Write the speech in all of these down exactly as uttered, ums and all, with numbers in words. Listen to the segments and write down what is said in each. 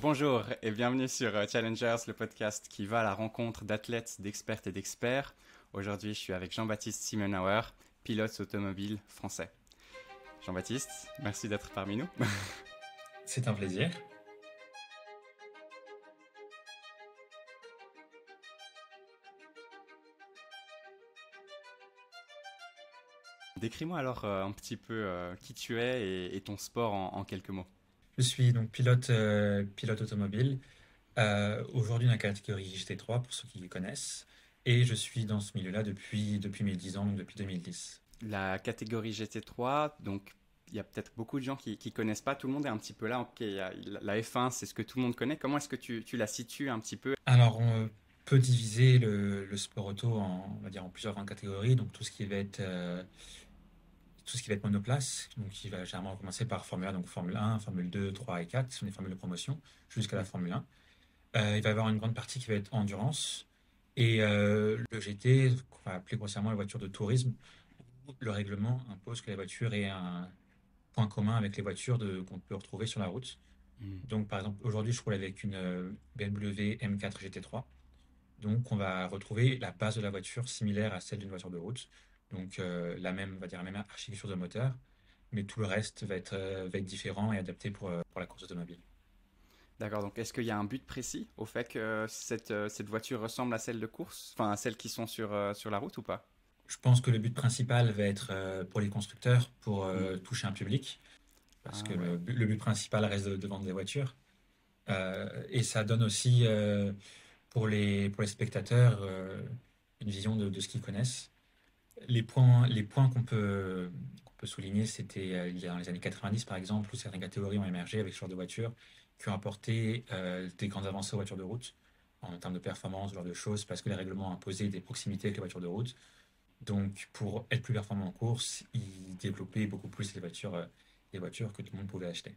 Bonjour et bienvenue sur euh, Challengers, le podcast qui va à la rencontre d'athlètes, d'expertes et d'experts. Aujourd'hui, je suis avec Jean-Baptiste Simenauer, pilote automobile français. Jean-Baptiste, merci d'être parmi nous. C'est un plaisir. Décris-moi alors euh, un petit peu euh, qui tu es et, et ton sport en, en quelques mots. Je suis donc pilote, euh, pilote automobile, euh, aujourd'hui dans la catégorie G T trois pour ceux qui les connaissent, et je suis dans ce milieu-là depuis, depuis mes dix ans, donc depuis deux mille dix. La catégorie G T trois, donc il y a peut-être beaucoup de gens qui ne connaissent pas, tout le monde est un petit peu là. Ok, il y a- la F un, c'est ce que tout le monde connaît. Comment est-ce que tu, tu la situes un petit peu? Alors, on peut diviser le, le sport auto en, on va dire, en plusieurs grandes catégories, donc tout ce qui va être, euh, tout ce qui va être monoplace, donc qui va généralement commencer par Formule un, donc Formule un, Formule deux, trois et quatre, ce sont des formules de promotion, jusqu'à la Oui. Formule un. Euh, il va y avoir une grande partie qui va être endurance. Et euh, le G T, qu'on va appeler grossièrement la voiture de tourisme, le règlement impose que la voiture ait un point commun avec les voitures de- qu'on peut retrouver sur la route. Hmm. Donc, par exemple, aujourd'hui, je roule avec une euh, B M W M quatre G T trois. Donc, on va retrouver la base de la voiture similaire à celle d'une voiture de route. Donc, euh, la même, on va dire, la même architecture de moteur, mais tout le reste va être, euh, va être différent et adapté pour, euh, pour la course automobile. D'accord, donc est-ce qu'il y a un but précis au fait que cette, euh, cette voiture ressemble à celle de course, enfin à celles qui sont sur, euh, sur la route ou pas? Je pense que le but principal va être euh, pour les constructeurs, pour Hmm. euh, toucher un public, parce Ah que ouais. le, but le but principal reste de, de vendre des voitures. Euh, et ça donne aussi euh, pour les, pour les spectateurs euh, une vision de, de ce qu'ils connaissent. Les points, les points qu'on peut, qu'on peut souligner, c'était euh, il y a dans les années quatre-vingt-dix par exemple, où certaines catégories ont émergé avec ce genre de voitures qui ont apporté euh, des grandes avancées aux voitures de route en termes de performance, ce genre de choses, parce que les règlements imposaient des proximités avec les voitures de route. Donc, pour être plus performant en course, ils développaient beaucoup plus les voitures, euh, les voitures que tout le monde pouvait acheter.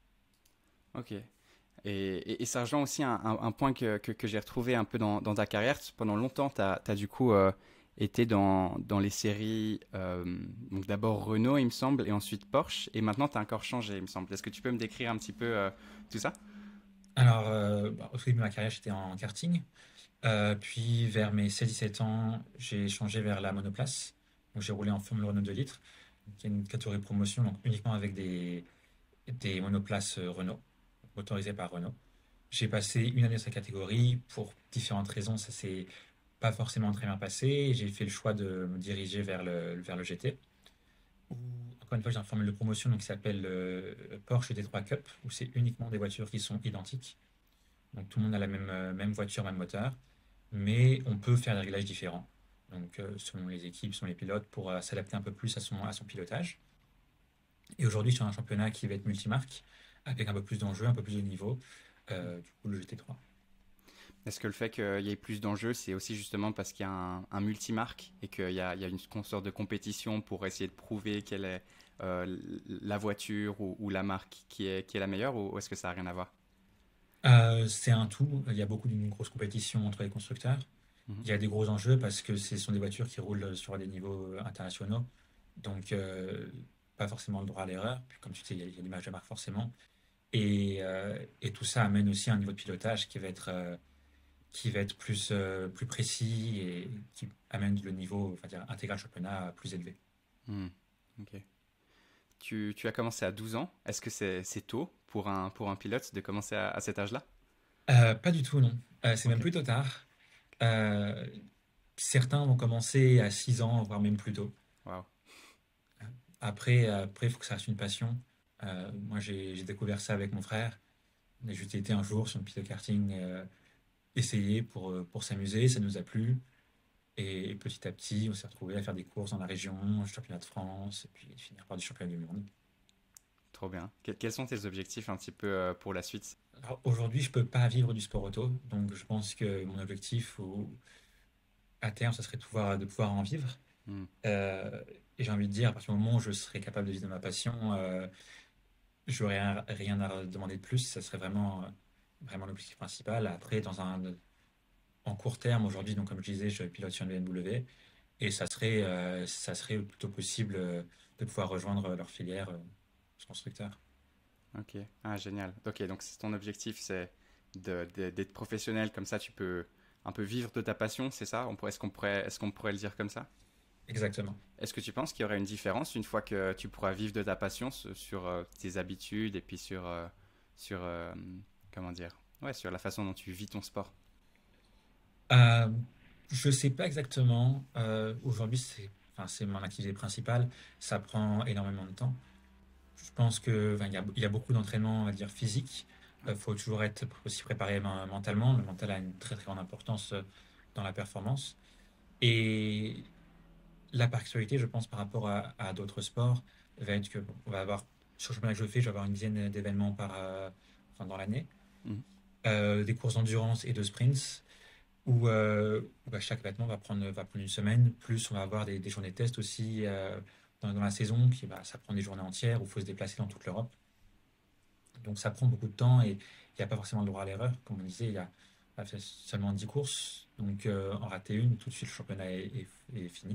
Ok. Et, et- et ça rejoint aussi un, un- un point que, que- que j'ai retrouvé un peu dans, dans ta carrière. Pendant longtemps, tu as, du coup euh, été dans, dans les séries, euh, donc d'abord Renault, il me semble, et ensuite Porsche, et maintenant tu as encore changé, il me semble. Est-ce que tu peux me décrire un petit peu euh, tout ça? Alors, euh, bah, au début de ma carrière, j'étais en karting. Euh, puis, vers mes seize dix-sept ans, j'ai changé vers la monoplace. Donc, j'ai roulé en Formule Renault deux litres, qui est une catégorie de promotion, donc uniquement avec des, des monoplaces euh, Renault, motorisées par Renault. J'ai passé une année dans cette catégorie pour différentes raisons. Ça s'est pas forcément très bien passé. J'ai fait le choix de me diriger vers le, vers le G T. Où, encore une fois, j'ai un formule de promotion donc, qui s'appelle euh, Porsche T trois Cup, où c'est uniquement des voitures qui sont identiques. Donc tout le monde a la même, euh, même voiture, même moteur, mais on peut faire des réglages différents. Donc euh, selon les équipes, selon les pilotes, pour euh, s'adapter un peu plus à son, à son pilotage. Et aujourd'hui, sur un championnat qui va être multimarque, avec un peu plus d'enjeux, un peu plus de niveau, euh, du coup le G T trois. Est-ce que le fait qu'il y ait plus d'enjeux, c'est aussi justement parce qu'il y a un, un multimarque et qu'il y a, il y a une sorte de compétition pour essayer de prouver quelle est euh, la voiture ou, ou la marque qui est, qui est la meilleure, ou est-ce que ça n'a rien à voir? Euh, c'est un tout. Il y a beaucoup d'une grosse compétition entre les constructeurs. Mhm. Il y a des gros enjeux parce que ce sont des voitures qui roulent sur des niveaux euh, internationaux. Donc, euh, pas forcément le droit à l'erreur. Puis, comme tu sais, il y a, il y a l'image de marque forcément. Et, euh, et tout ça amène aussi un niveau de pilotage qui va être, euh, qui va être plus, euh, plus précis et qui amène le niveau, enfin, dire, intégral championnat plus élevé. Hmm. Ok. Tu, tu as commencé à douze ans. Est-ce que c'est c'est tôt pour un, pour un pilote de commencer à, à cet âge-là? Euh, pas du tout, non. Euh, c'est même Ok. plutôt tard. Euh, Certains vont commencer à six ans, voire même plus tôt. Waouh. Après, après, il faut que ça reste une passion. Euh, moi, j'ai j'ai découvert ça avec mon frère. On a juste été un jour sur une piste de karting, euh, essayer pour, euh, pour s'amuser, ça nous a plu. Et petit à petit, on s'est retrouvé à faire des courses dans la région, championnat de France, et puis finir par du championnat du monde. Trop bien. Que- quels sont tes objectifs un petit peu euh, pour la suite? Alors aujourd'hui, je peux pas vivre du sport auto, donc je pense que mon objectif au- à terme, ça serait de pouvoir, de pouvoir en vivre. Hmm. Euh, et j'ai envie de dire, à partir du moment où je serai capable de vivre de ma passion, euh, j'aurais rien, rien à demander de plus. Ça serait vraiment, euh, vraiment l'objectif principal. Après, dans un, en court terme, aujourd'hui, donc comme je disais, je pilote sur une B M W et ça serait, euh, ça serait plutôt possible euh, de pouvoir rejoindre leur filière, euh, ce constructeur. Ok, ah, génial. Ok, donc c'est- ton objectif, c'est de- de- d'être professionnel, comme ça tu peux un peu vivre de ta passion, c'est ça? On pourrait, est-ce qu'on pourrait, est-ce qu'on pourrait le dire comme ça? Exactement. Est-ce que tu penses qu'il y aurait une différence une fois que tu pourras vivre de ta passion sur, sur, euh, tes habitudes et puis sur, euh, sur euh, comment dire, ouais, sur la façon dont tu vis ton sport? Euh, je sais pas exactement. Euh, aujourd'hui, c'est enfin, c'est mon activité principale. Ça prend énormément de temps. Je pense que enfin, il y a, il y a beaucoup d'entraînement, on va dire, physique. Il faut toujours être aussi préparé men- mentalement. Le mental a une très très grande importance euh, dans la performance. Et la particularité, je pense, par rapport à, à d'autres sports, va être que bon, on va avoir, sur le championnat que je fais, je vais avoir une dizaine d'événements par, euh, enfin, dans l'année. Mhm. Euh, des courses d'endurance et de sprints, où, euh, où, bah, chaque événement va prendre, va prendre une semaine, plus on va avoir des, des journées de test aussi euh, dans, dans la saison, qui, bah, ça prend des journées entières, où il faut se déplacer dans toute l'Europe. Donc ça prend beaucoup de temps et il n'y a pas forcément le droit à l'erreur. Comme on disait, il y a bah, fait seulement dix courses, donc euh, en rater une, tout de suite le championnat est, est- est fini.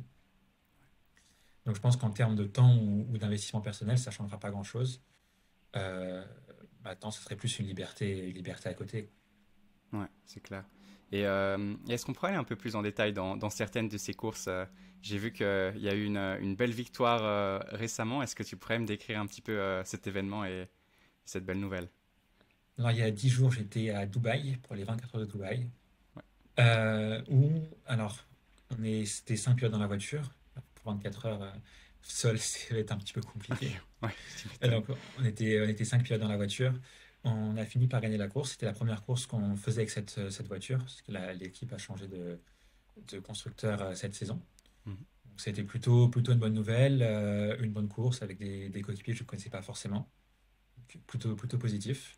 Donc je pense qu'en termes de temps ou, ou d'investissement personnel, ça ne changera pas grand-chose. Euh, Maintenant, ce serait plus une liberté, une liberté à côté. Ouais, c'est clair. Et euh, est-ce qu'on pourrait aller un peu plus en détail dans, dans certaines de ces courses? euh, J'ai vu qu'il y a eu une, une belle victoire euh, récemment. Est-ce que tu pourrais me décrire un petit peu euh, cet événement et cette belle nouvelle? Alors il y a dix jours, j'étais à Dubaï pour les vingt-quatre heures de Dubaï. Ouais. Euh, où, alors, on est, c'était cinq pilotes dans la voiture. Pour vingt-quatre heures, euh, seul, ça va être un petit peu Ok, compliqué. ouais, tu Et m'étonnes. donc, on était, on était cinq pilotes dans la voiture. On a fini par gagner la course. C'était la première course qu'on faisait avec cette, cette voiture, parce que la- l'équipe a changé de, de constructeur euh, cette saison. Mhm. Donc, c'était plutôt, plutôt une bonne nouvelle, euh, une bonne course avec des, des coéquipiers que je ne connaissais pas forcément. Donc, plutôt, plutôt positif.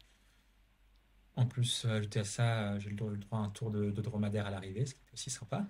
En plus, euh, ajouté à ça, euh, j'ai eu le droit le droit à un tour de, de dromadaire à l'arrivée, ce qui était aussi sympa.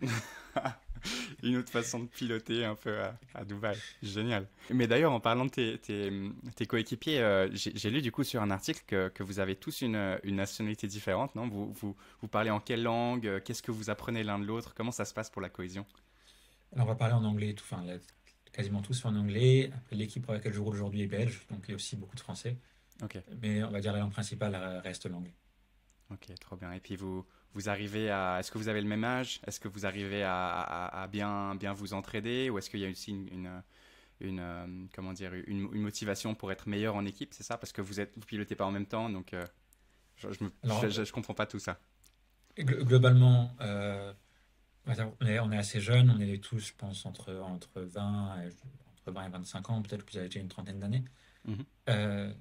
Une autre façon de piloter un peu à, à Dubaï. Génial. Mais d'ailleurs, en parlant de tes, tes, tes coéquipiers, euh, j'ai j'ai lu du coup sur un article que, que vous avez tous une, une nationalité différente, non? Vous, vous, vous parlez en quelle langue? euh, Qu'est-ce que vous apprenez l'un de l'autre? Comment ça se passe pour la cohésion? Alors, on va parler en anglais, tout, enfin, là, quasiment tous en anglais. Après, l'équipe pour laquelle je roule aujourd'hui est belge, donc il y a aussi beaucoup de français. Ok, Mais on va dire la langue principale euh, reste l'anglais. ok, trop bien. Et puis vous, vous arrivez à... Est-ce que vous avez le même âge? Est-ce que vous arrivez à, à, à bien, bien vous entraider? Ou est-ce qu'il y a aussi une, une, une, euh, comment dire, une, une motivation pour être meilleur en équipe, c'est ça? Parce que vous êtes, vous pilotez pas en même temps, donc euh, je, je, me, je, Alors, je- je comprends pas tout ça. gl- globalement, euh, on va dire, on est, on est assez jeunes, on est tous, je pense, entre, entre vingt et, entre vingt et vingt-cinq ans, peut-être que vous avez déjà une trentaine d'années. Mhm. Euh,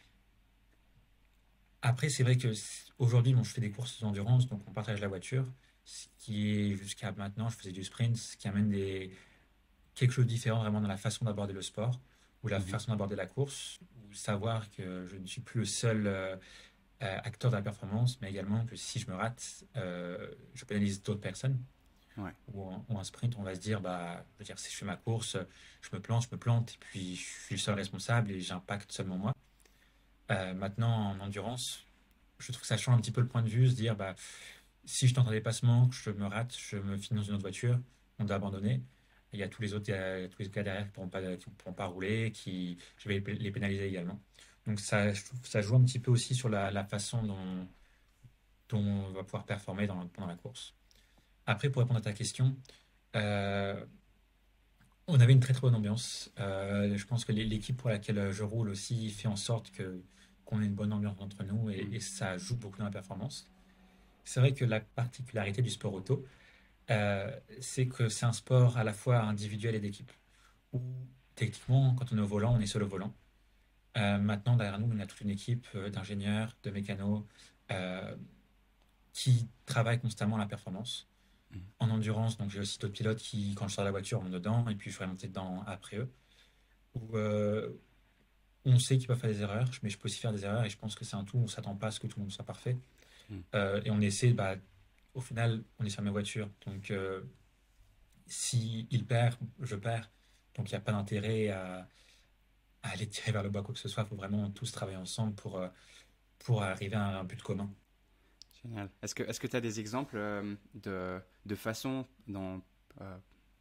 Après, c'est vrai que c- aujourd'hui, bon, je fais des courses d'endurance, donc on partage la voiture, ce qui est jusqu'à maintenant, je faisais du sprint, ce qui amène des, quelque chose de différent vraiment dans la façon d'aborder le sport ou la Mhm. façon d'aborder la course, ou savoir que je ne suis plus le seul euh, euh, acteur de la performance, mais également que si je me rate, euh, je pénalise d'autres personnes. Ouais, Ou en, ou en sprint, on va se dire, bah, je veux dire, si je fais ma course, je me plante, je me plante, et puis je suis le seul responsable et j'impacte seulement moi. Euh, maintenant, en endurance, je trouve que ça change un petit peu le point de vue, se dire, bah, si je tente un dépassement, que je me rate, je me finis dans une autre voiture, on doit abandonner. Il y a tous les autres, il y a tous les gars derrière qui ne pourront pas, qui pourront pas rouler, qui, je vais les pénaliser également. Donc ça, je trouve que ça joue un petit peu aussi sur la, la façon dont, dont on va pouvoir performer dans- pendant la course. Après, pour répondre à ta question, euh, on avait une très très bonne ambiance. Euh, je pense que l'é- l'équipe pour laquelle je roule aussi fait en sorte que qu'on ait une bonne ambiance entre nous et, mhm. et ça joue beaucoup dans la performance. C'est vrai que la particularité du sport auto, euh, c'est que c'est un sport à la fois individuel et d'équipe. Où techniquement, quand on est au volant, on est seul au volant. Euh, maintenant, derrière nous, on a toute une équipe euh, d'ingénieurs, de mécanos euh, qui travaillent constamment la performance. Mhm. En endurance, donc j'ai aussi d'autres pilotes qui, quand je sors de la voiture, montent dedans et puis je ferai monter dedans après eux. Où, euh, on sait qu'ils peuvent faire des erreurs, mais je peux aussi faire des erreurs et je pense que c'est un tout. On ne s'attend pas à ce que tout le monde soit parfait. Mhm. Euh, et on essaie, bah, au final, on est sur mes voitures. Donc, euh, si il perd, je perds. Donc, il n'y a pas d'intérêt à, à aller tirer vers le bas quoi que ce soit. Il faut vraiment tous travailler ensemble pour, euh, pour arriver à un but commun. Génial. Est-ce que est-ce que tu as des exemples euh, de, de façons dont, euh,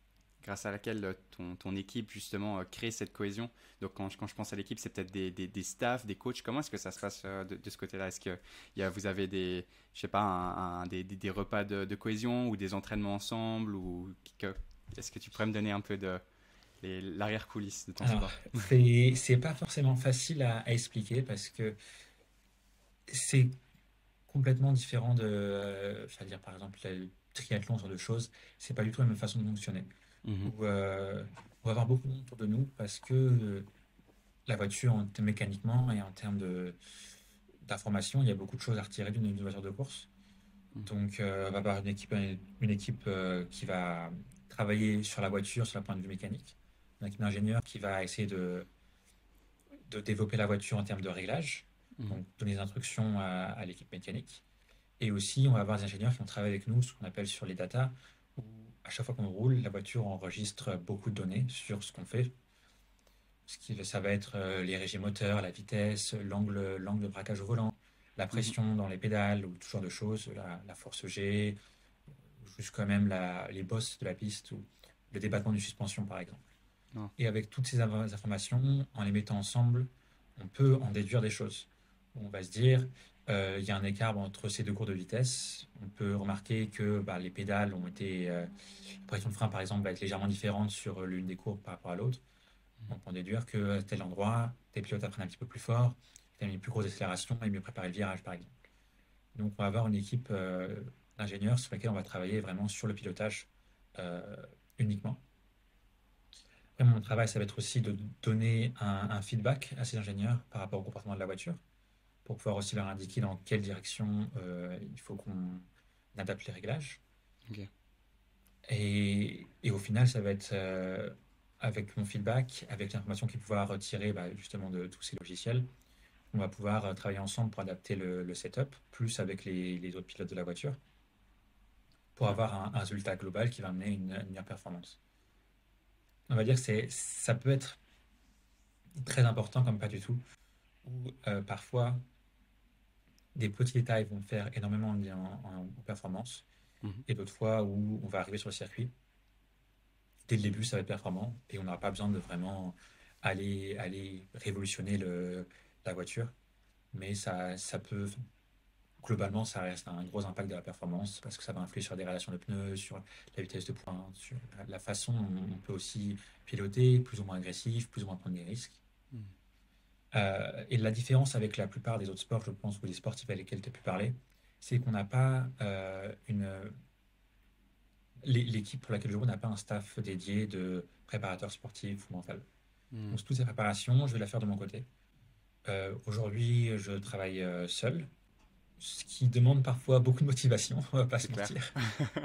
grâce à laquelle euh, ton, ton équipe justement euh, crée cette cohésion. Donc quand je, quand je pense à l'équipe, c'est peut-être des, des, des staffs, des coachs. Comment est-ce que ça se passe euh, de, de ce côté-là? Est-ce que il y a, vous avez des, je sais pas, un, un- des, des, des repas de, de cohésion ou des entraînements ensemble ou que- est-ce que tu pourrais me donner un peu de les- l'arrière-coulisse de ton Alors, sport? c'est c'est pas forcément facile à, à expliquer parce que c'est complètement différent de, euh, c'est-à-dire par exemple le triathlon, ce genre de choses, c'est pas du tout la même façon de fonctionner. Mhm, Où, euh, on va avoir beaucoup de monde autour de nous parce que euh, la voiture, en- mécaniquement et en termes de d'information, il y a beaucoup de choses à retirer d'une d'une voiture de course. mhm, Donc, euh, on va avoir une équipe, une équipe euh, qui va travailler sur la voiture, sur le point de vue mécanique. Une équipe d'ingénieurs qui va essayer de, de développer la voiture en termes de réglage, mhm, donc donner des instructions à, à l'équipe mécanique. Et aussi, on va avoir des ingénieurs qui vont travailler avec nous, ce qu'on appelle sur les data, où à chaque fois qu'on roule, la voiture enregistre beaucoup de données sur ce qu'on fait. Ce qui, ça va être euh, les régimes moteurs, la vitesse, l'angle, l'angle de braquage au volant, la mhm. pression dans les pédales, ou tout genre de choses, la, la force G, jusqu'à même la, les bosses de la piste ou le débattement d'une suspension, par exemple. Non. Et avec toutes ces inv- informations, en les mettant ensemble, on peut en déduire des choses. On va se dire, euh, il y a un écart entre ces deux cours de vitesse. On peut remarquer que bah, les pédales ont été, euh, la pression de frein, par exemple, va être légèrement différente sur l'une des courbes par rapport à l'autre. On peut en déduire que à tel endroit, tes pilotes apprennent un petit peu plus fort, tu as une plus grosse accélération et mieux préparer le virage, par exemple. Donc, on va avoir une équipe euh, d'ingénieurs sur laquelle on va travailler vraiment sur le pilotage euh, uniquement. Après, mon travail, ça va être aussi de donner un, un feedback à ces ingénieurs par rapport au comportement de la voiture, pour pouvoir aussi leur indiquer dans quelle direction euh, il faut qu'on adapte les réglages. Ok. Et, et au final, ça va être euh, avec mon feedback, avec l'information qu'il pouvoir retirer bah, justement de tous ces logiciels, on va pouvoir euh, travailler ensemble pour adapter le, le setup, plus avec les, les autres pilotes de la voiture, pour Ouais. avoir un, un résultat global qui va amener une, une meilleure performance. On va dire que c'est, ça peut être très important comme pas du tout, où euh, parfois des petits détails vont faire énormément en, en, en performance, Mhm. et d'autres fois où on va arriver sur le circuit, dès le début ça va être performant, et on n'aura pas besoin de vraiment aller, aller révolutionner le, la voiture, mais ça, ça peut, globalement, ça reste un gros impact de la performance, parce que ça va influer sur des relations de pneus, sur la vitesse de pointe, sur la façon dont on peut aussi piloter, plus ou moins agressif, plus ou moins prendre des risques. Mhm. Euh, et la différence avec la plupart des autres sports, je pense, ou des sportifs avec lesquels tu as pu parler, c'est qu'on n'a pas euh, une. l'é- L'équipe pour laquelle je joue n'a pas un staff dédié de préparateurs sportifs ou mental. Mhm. Donc, toutes ces préparations, je vais la faire de mon côté. Euh, aujourd'hui, je travaille euh, seul, ce qui demande parfois beaucoup de motivation, on va pas C'est se clair. mentir.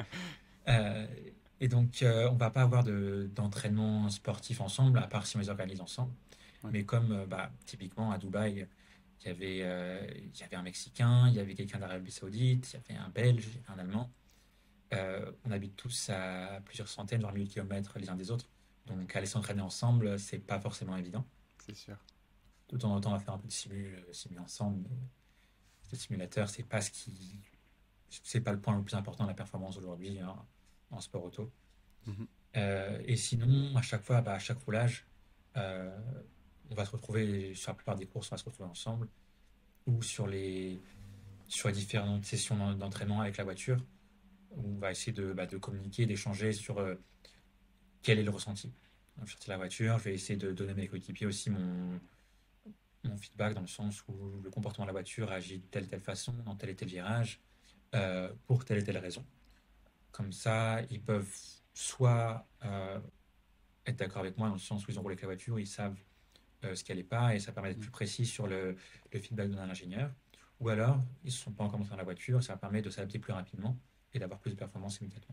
Euh, et donc, euh, on va pas avoir de- d'entraînement sportif ensemble, à part si on les organise ensemble. Ouais. Mais comme euh, bah, typiquement à Dubaï, il y avait, euh, il y avait un Mexicain, il y avait quelqu'un d'Arabie Saoudite, il y avait un Belge, il y avait un Allemand. Euh, on habite tous à plusieurs centaines, voire milliers de kilomètres les uns des autres. Donc, aller s'entraîner ensemble, c'est pas forcément évident. C'est sûr. De temps en temps, on va faire un peu de simu, euh, simu ensemble. Mais le simulateur, c'est pas ce qui, c'est pas le point le plus important de la performance aujourd'hui hein, en sport auto. Mhm. Euh, et sinon, à chaque fois, bah, à chaque roulage, euh, on va se retrouver, sur la plupart des courses, on va se retrouver ensemble, ou sur les, sur les différentes sessions d'en- d'entraînement avec la voiture, où on va essayer de, bah, de communiquer, d'échanger sur euh, quel est le ressenti. Donc, je sortis de la voiture, je vais essayer de donner à mes coéquipiers aussi mon, mon feedback, dans le sens où le comportement de la voiture agit de telle telle façon, dans tel et tel virage, euh, pour telle et telle raison. Comme ça, ils peuvent soit euh, être d'accord avec moi dans le sens où ils ont roulé avec la voiture, ils savent euh, ce qu'elle n'est pas et ça permet d'être Mhm. plus précis sur le, le feedback d'un ingénieur. Ou alors, ils ne se sont pas encore montés dans la voiture, ça permet de s'adapter plus rapidement et d'avoir plus de performance immédiatement.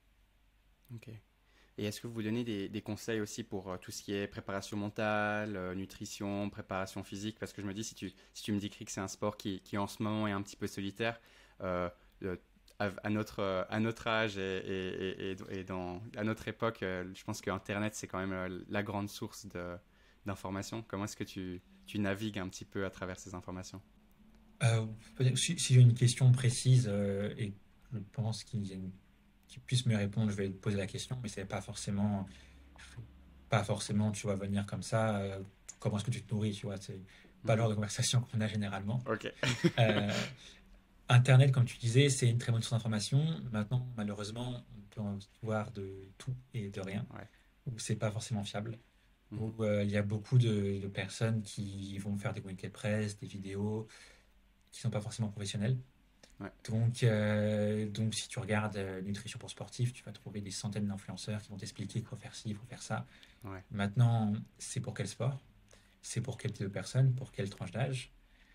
Ok. Et est-ce que vous donnez des, des conseils aussi pour euh, tout ce qui est préparation mentale, euh, nutrition, préparation physique? Parce que je me dis, si tu, si tu me décris que c'est un sport qui, qui en ce moment est un petit peu solitaire, euh, euh, à, à notre, euh, à notre âge et, et, et, et dans, à notre époque, euh, je pense qu'Internet, c'est quand même euh, la grande source de, d'informations. Comment est-ce que tu, tu navigues un petit peu à travers ces informations? Euh, peut-être si, si j'ai une question précise euh, et je pense qu'il y a une qui puisse me répondre, je vais te poser la question, mais c'est pas forcément, pas forcément, tu vas venir comme ça. euh, comment est-ce que tu te nourris, tu vois, c'est pas le Mhm. genre de conversation qu'on a généralement. Ok. Euh, Internet, comme tu disais, c'est une très bonne source d'information. Maintenant, malheureusement, on peut en voir de tout et de rien, Ouais. où c'est pas forcément fiable, Mhm. où euh, il y a beaucoup de, de personnes qui vont faire des communiqués de presse, des vidéos, qui sont pas forcément professionnelles. Ouais. Donc, euh, donc si tu regardes euh, Nutrition pour sportifs, tu vas trouver des centaines d'influenceurs qui vont t'expliquer qu'il faut faire ci, il faut faire ça. Ouais. Maintenant, c'est pour quel sport? C'est pour quel type de personne? Pour quelle tranche d'âge?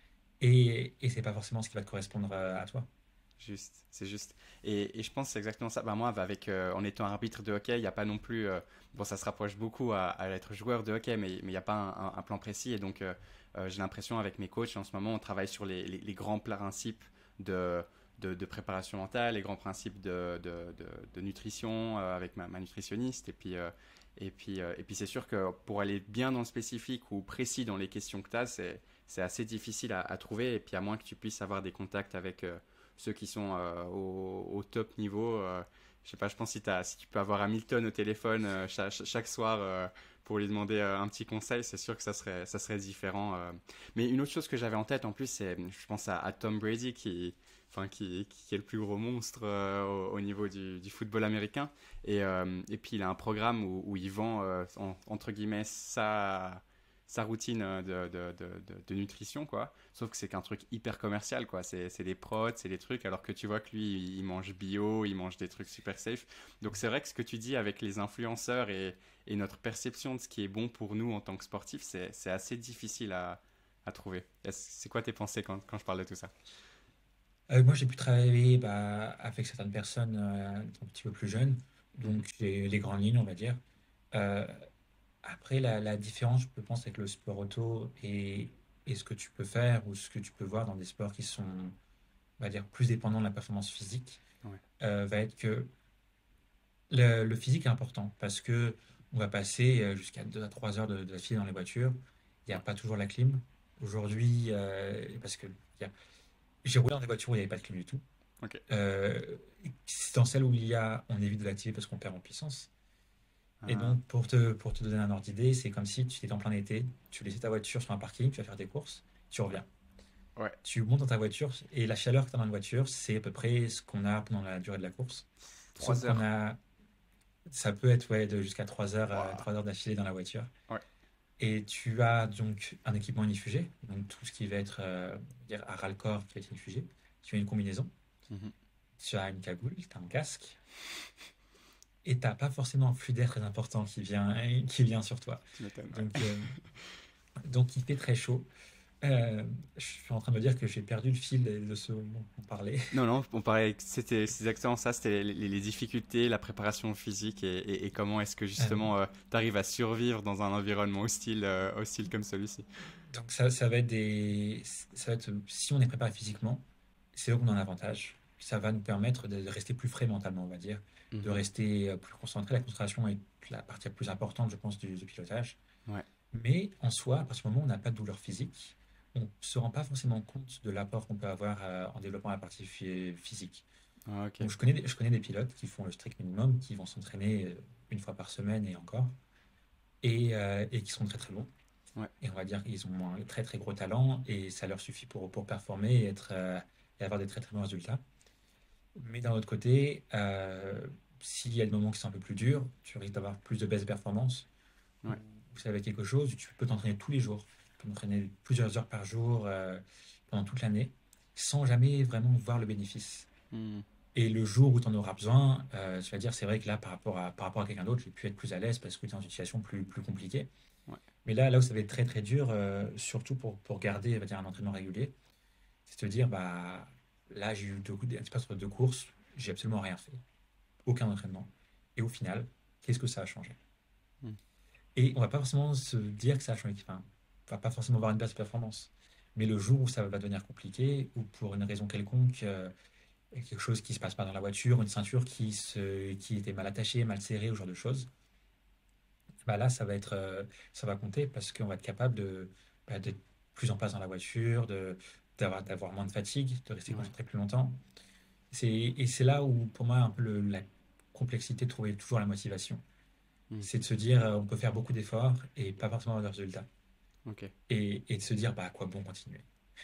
Et, et c'est pas forcément ce qui va te correspondre euh, à toi. Juste, c'est juste. Et, et je pense que c'est exactement ça. Bah, moi, avec, euh, en étant arbitre de hockey, il n'y a pas non plus. Euh, bon, ça se rapproche beaucoup à, à être joueur de hockey, mais mais il n'y a pas un, un- un plan précis. Et donc, euh, euh, j'ai l'impression, avec mes coachs, en ce moment, on travaille sur les, les- les grands principes de, de, de préparation mentale, les grands principes de, de, de- de nutrition euh, avec ma, ma nutritionniste. Et puis, euh, et puis, euh, et puis c'est sûr que pour aller bien dans le spécifique ou précis dans les questions que tu as, c'est, c'est assez difficile à, à trouver. Et puis, à moins que tu puisses avoir des contacts avec. Euh, ceux qui sont euh, au, au top niveau. Euh, je sais pas, je pense si, t'as- si tu peux avoir Hamilton au téléphone euh, chaque, chaque soir euh, pour lui demander euh, un petit conseil, c'est sûr que ça serait, ça serait différent. euh. Mais une autre chose que j'avais en tête en plus, c'est, je pense à, à Tom Brady qui, enfin, qui, qui est le plus gros monstre euh, au, au niveau du, du football américain. Et, euh, et puis il a un programme où, où il vend, euh, en- entre guillemets, sa, sa routine euh, de, de, de, de- de nutrition, quoi. Sauf que c'est qu'un truc hyper commercial, quoi. C'est c'est des prods, c'est des trucs, alors que tu vois que lui, il mange bio, il mange des trucs super safe. Donc c'est vrai que ce que tu dis avec les influenceurs et, et notre perception de ce qui est bon pour nous en tant que sportifs, c'est c'est assez difficile à, à trouver. Est-ce- C'est quoi tes pensées quand, quand je parle de tout ça? Euh, moi, j'ai pu travailler bah, avec certaines personnes euh, un petit peu plus jeunes, Mhm. donc j'ai les grandes lignes, on va dire. Euh, Après, la, la différence, je pense, avec le sport auto et, et ce que tu peux faire ou ce que tu peux voir dans des sports qui sont, on va dire, plus dépendants de la performance physique, Ouais. euh, va être que le, le physique est important parce que on va passer euh, jusqu'à deux à trois heures de, de file dans les voitures. Il n'y a Ouais. pas toujours la clim. Aujourd'hui, euh, parce que il y a- j'ai roulé dans des voitures où il n'y avait pas de clim du tout. Ok. Euh, dans celle où il y a, on évite de l'activer parce qu'on perd en puissance. Et Ah, donc, pour te, pour te donner un ordre d'idée, c'est comme si tu étais en plein été, tu laissais ta voiture sur un parking, tu vas faire tes courses, tu ouais. reviens. Ouais. Tu montes dans ta voiture et la chaleur que tu as dans la voiture, c'est à peu près ce qu'on a pendant la durée de la course. Sauf Trois qu'on heures. a, ça peut être ouais, de jusqu'à trois heures, euh, Waouh. trois heures d'affilée dans la voiture. Ouais. Et tu as donc un équipement inifugé, donc tout ce qui va être euh, dire à ras-le-corps qui va être inifugé. Tu as une combinaison, Mhm. tu as une cagoule, tu as un casque, et tu n'as pas forcément un flux d'air très important qui vient, qui vient sur toi. Tu m'étonnes, Donc, ouais. euh, donc il fait très chaud. Euh, je suis en train de me dire que j'ai perdu le fil de de ce dont on parlait. Non, non, on parlait, c'était c'est exactement ça, c'était les, les difficultés, la préparation physique et, et- et comment est-ce que Euh, justement tu arrives à survivre dans un environnement hostile, euh, hostile comme celui-ci. donc ça, ça va être des, ça va être, si on est préparé physiquement, c'est là qu'on a un avantage. Ça va nous permettre de de rester plus frais mentalement, on va dire, de Mhm. rester euh, plus concentré. La concentration est la partie la plus importante, je pense, du, du pilotage. Ouais. Mais en soi, à partir du moment où on n'a pas de douleur physique, on ne se rend pas forcément compte de l'apport qu'on peut avoir euh, en développant la partie phy- physique. Ah, ok. Donc je connais, des- je connais des pilotes qui font le strict minimum, qui vont s'entraîner euh, une fois par semaine et encore, et, euh, et qui sont très très bons. Ouais. Et on va dire qu'ils ont un très très gros talent et ça leur suffit pour, pour performer et, être, euh, et avoir des très très bons résultats. Mais d'un autre côté, euh, s'il y a des moments qui sont un peu plus durs, tu risques d'avoir plus de baisse de performance. Ou Ouais. c'est avec quelque chose, tu peux t'entraîner tous les jours. Tu peux t'entraîner plusieurs heures par jour euh, pendant toute l'année sans jamais vraiment voir le bénéfice. Hmm. Et le jour où tu en auras besoin, euh, tu vas dire, c'est vrai que là, par rapport à, par rapport à quelqu'un d'autre, j'ai pu être plus à l'aise parce que tu es dans une situation plus, plus compliquée. Ouais. Mais là, là où ça va être très très dur, euh, surtout pour, pour garder on va dire, un entraînement régulier, c'est de te dire, bah, là, j'ai eu deux, coups- un petit peu sur deux courses, j'ai absolument rien fait. Aucun entraînement. Et au final, qu'est-ce que ça a changé? Hmm. Et on va pas forcément se dire que ça a changé. Enfin, on va pas forcément avoir une baisse de performance. Mais le jour où ça va devenir compliqué, ou pour une raison quelconque, euh, quelque chose qui se passe pas dans la voiture, une ceinture qui, se, qui était mal attachée, mal serrée, ou ce genre de choses, bah là, ça va être, euh, ça va compter parce qu'on va être capable de, bah, d'être plus en place dans la voiture, de, d'avoir, d'avoir moins de fatigue, de rester Ouais. concentré plus longtemps. C'est, et c'est là où, pour moi, un peu le, la complexité de trouver toujours la motivation. Hmm. C'est de se dire, euh, on peut faire beaucoup d'efforts et pas forcément avoir de résultats. Ok. Et, et de se dire, bah, à quoi bon continuer?